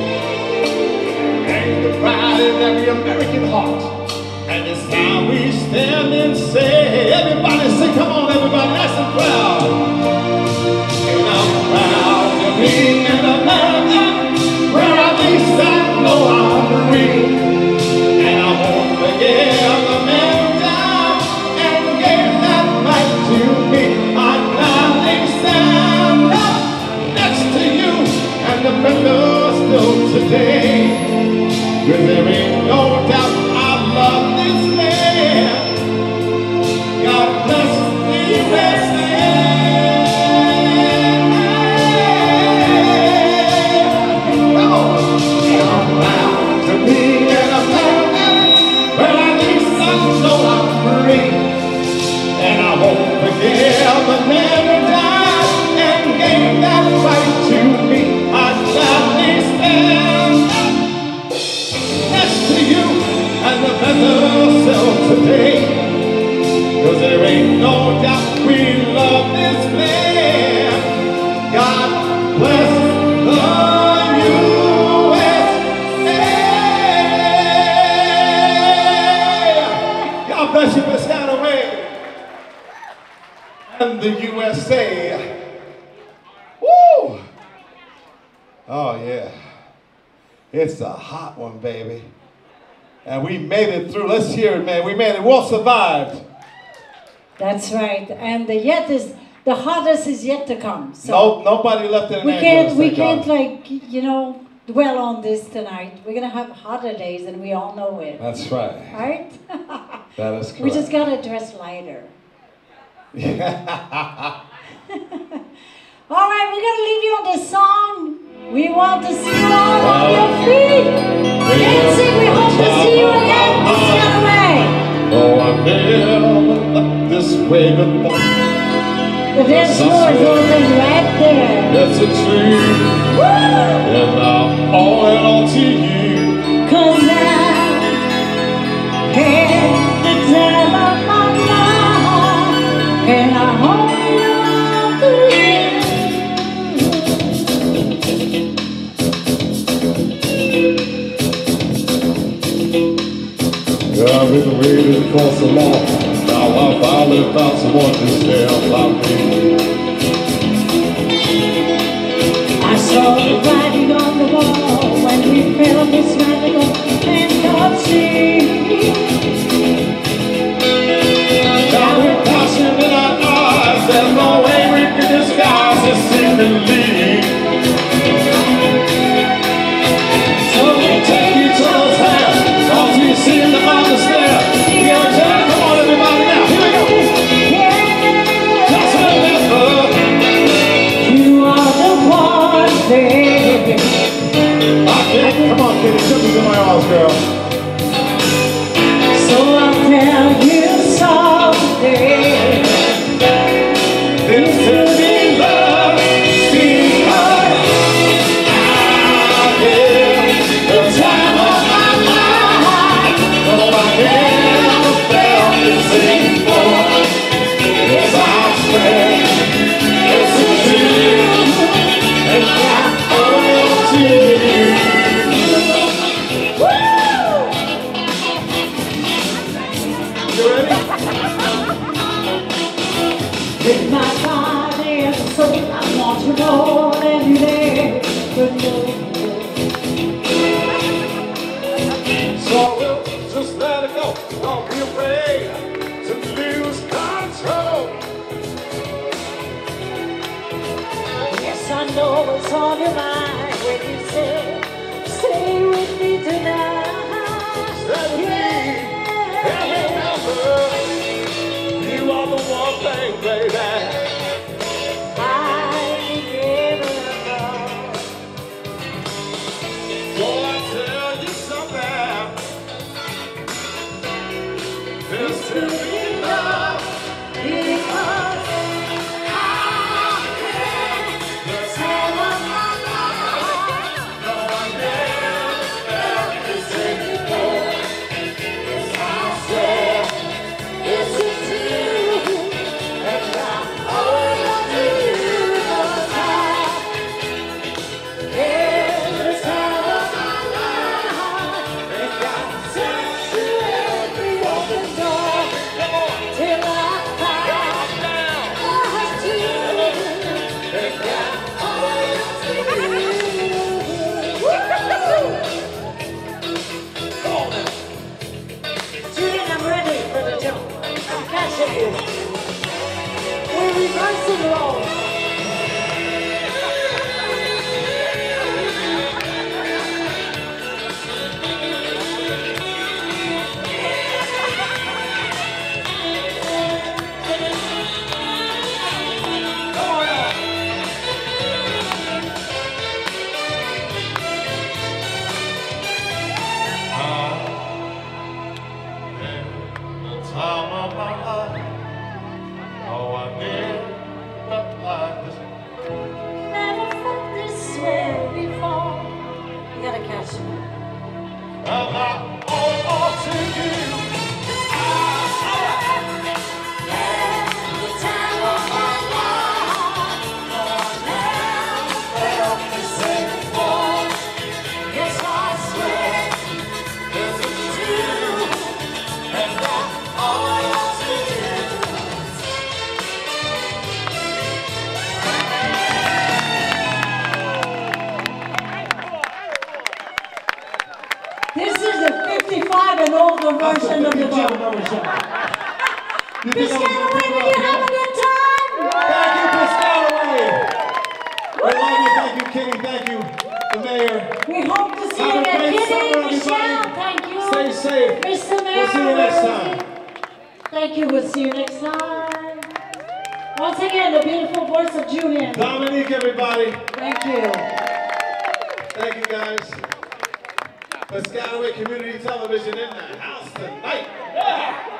and the pride in every American heart. And it's time we stand and say, everybody say, come on everybody, nice and proud. And I'm proud to be an American, where at least I know I'm free. And I won't forget the man who died and gave that right to me. I gladly stand up next to you and defend us still today, 'cause there ain't no doubt I love this land. God bless the USA. Yeah, the man who died and gave that right to me. I gladly stand up next to you and defend ourselves today, 'cause there ain't no doubt we love this land. God bless the USA. God bless you, Piscataway. And the USA. Woo! Oh yeah. It's a hot one, baby. And we made it through. Let's hear it, man. We made it. We all survived. That's right. And the hottest is yet to come. So No, nobody left it in we can't like, you know, dwell on this tonight. We're gonna have hotter days and we all know it. That's right. Right? That is correct. We just gotta dress lighter. All right, we're going to leave you on this song. We want to see you all on your feet. Dancing, we hope to see you again. Piscataway. Oh, I never looked this way before. The dance floor is open right there. It's a tree. Woo! And I owe it all to you. 'Cause I had the time of my life, and I hold you all to you. I've been waiting for so long. Now I finally found someone to stand by me. I saw the writing on the wall when we felt this radical and not see. Now with passion in our eyes, there's no way we can disguise this secretly. So we take each other's hand, cause we seem to understand. Yeah, come on everybody now, here we go. Just remember, You are the one, baby. come on Kitty, took me to my arms, girl. So I'll tell you someday. This could be love, because I had the time of my life. Oh, I never felt this thing. my body and soul. I want you more than you ever know. So we'll just let it go. Don't be afraid to lose control. Yes, I know what's on your mind when you say, stay with me tonight. Stay with me, and remember, you are the one thing, baby. I never know. So I tell you something. This to be love because I can't tell of my life. No one ever felt this way before. Yes, I said, this is you, and I owe it to you the time. Every time of my life, and God sends to every open door till I find God's you, and God owe it to you. Julian, I'm ready for the jump. I'm catching you. We're reversing roles. The time of my life, oh, I never like this. Never felt this way before. You gotta catch me. And I owe all to you. Every time of my life, no, I never felt this way before. Yes, I swear, this is true, and I owe it all to you. This is a 55 and older version of the joke. Piscataway, did you have a good time? Thank you, Piscataway. We love you. Thank you, Kitty. Thank you, the mayor. We hope to see you Have a again. great Kitty, summer, Michelle, everybody. thank you. Stay safe. Mr. Mayor, We'll see you next time. thank you. We'll see you next time. Once again, the beautiful voice of Julian. Dominique, everybody. Thank you. Thank you, guys. Piscataway Community Television in the house tonight. Yeah.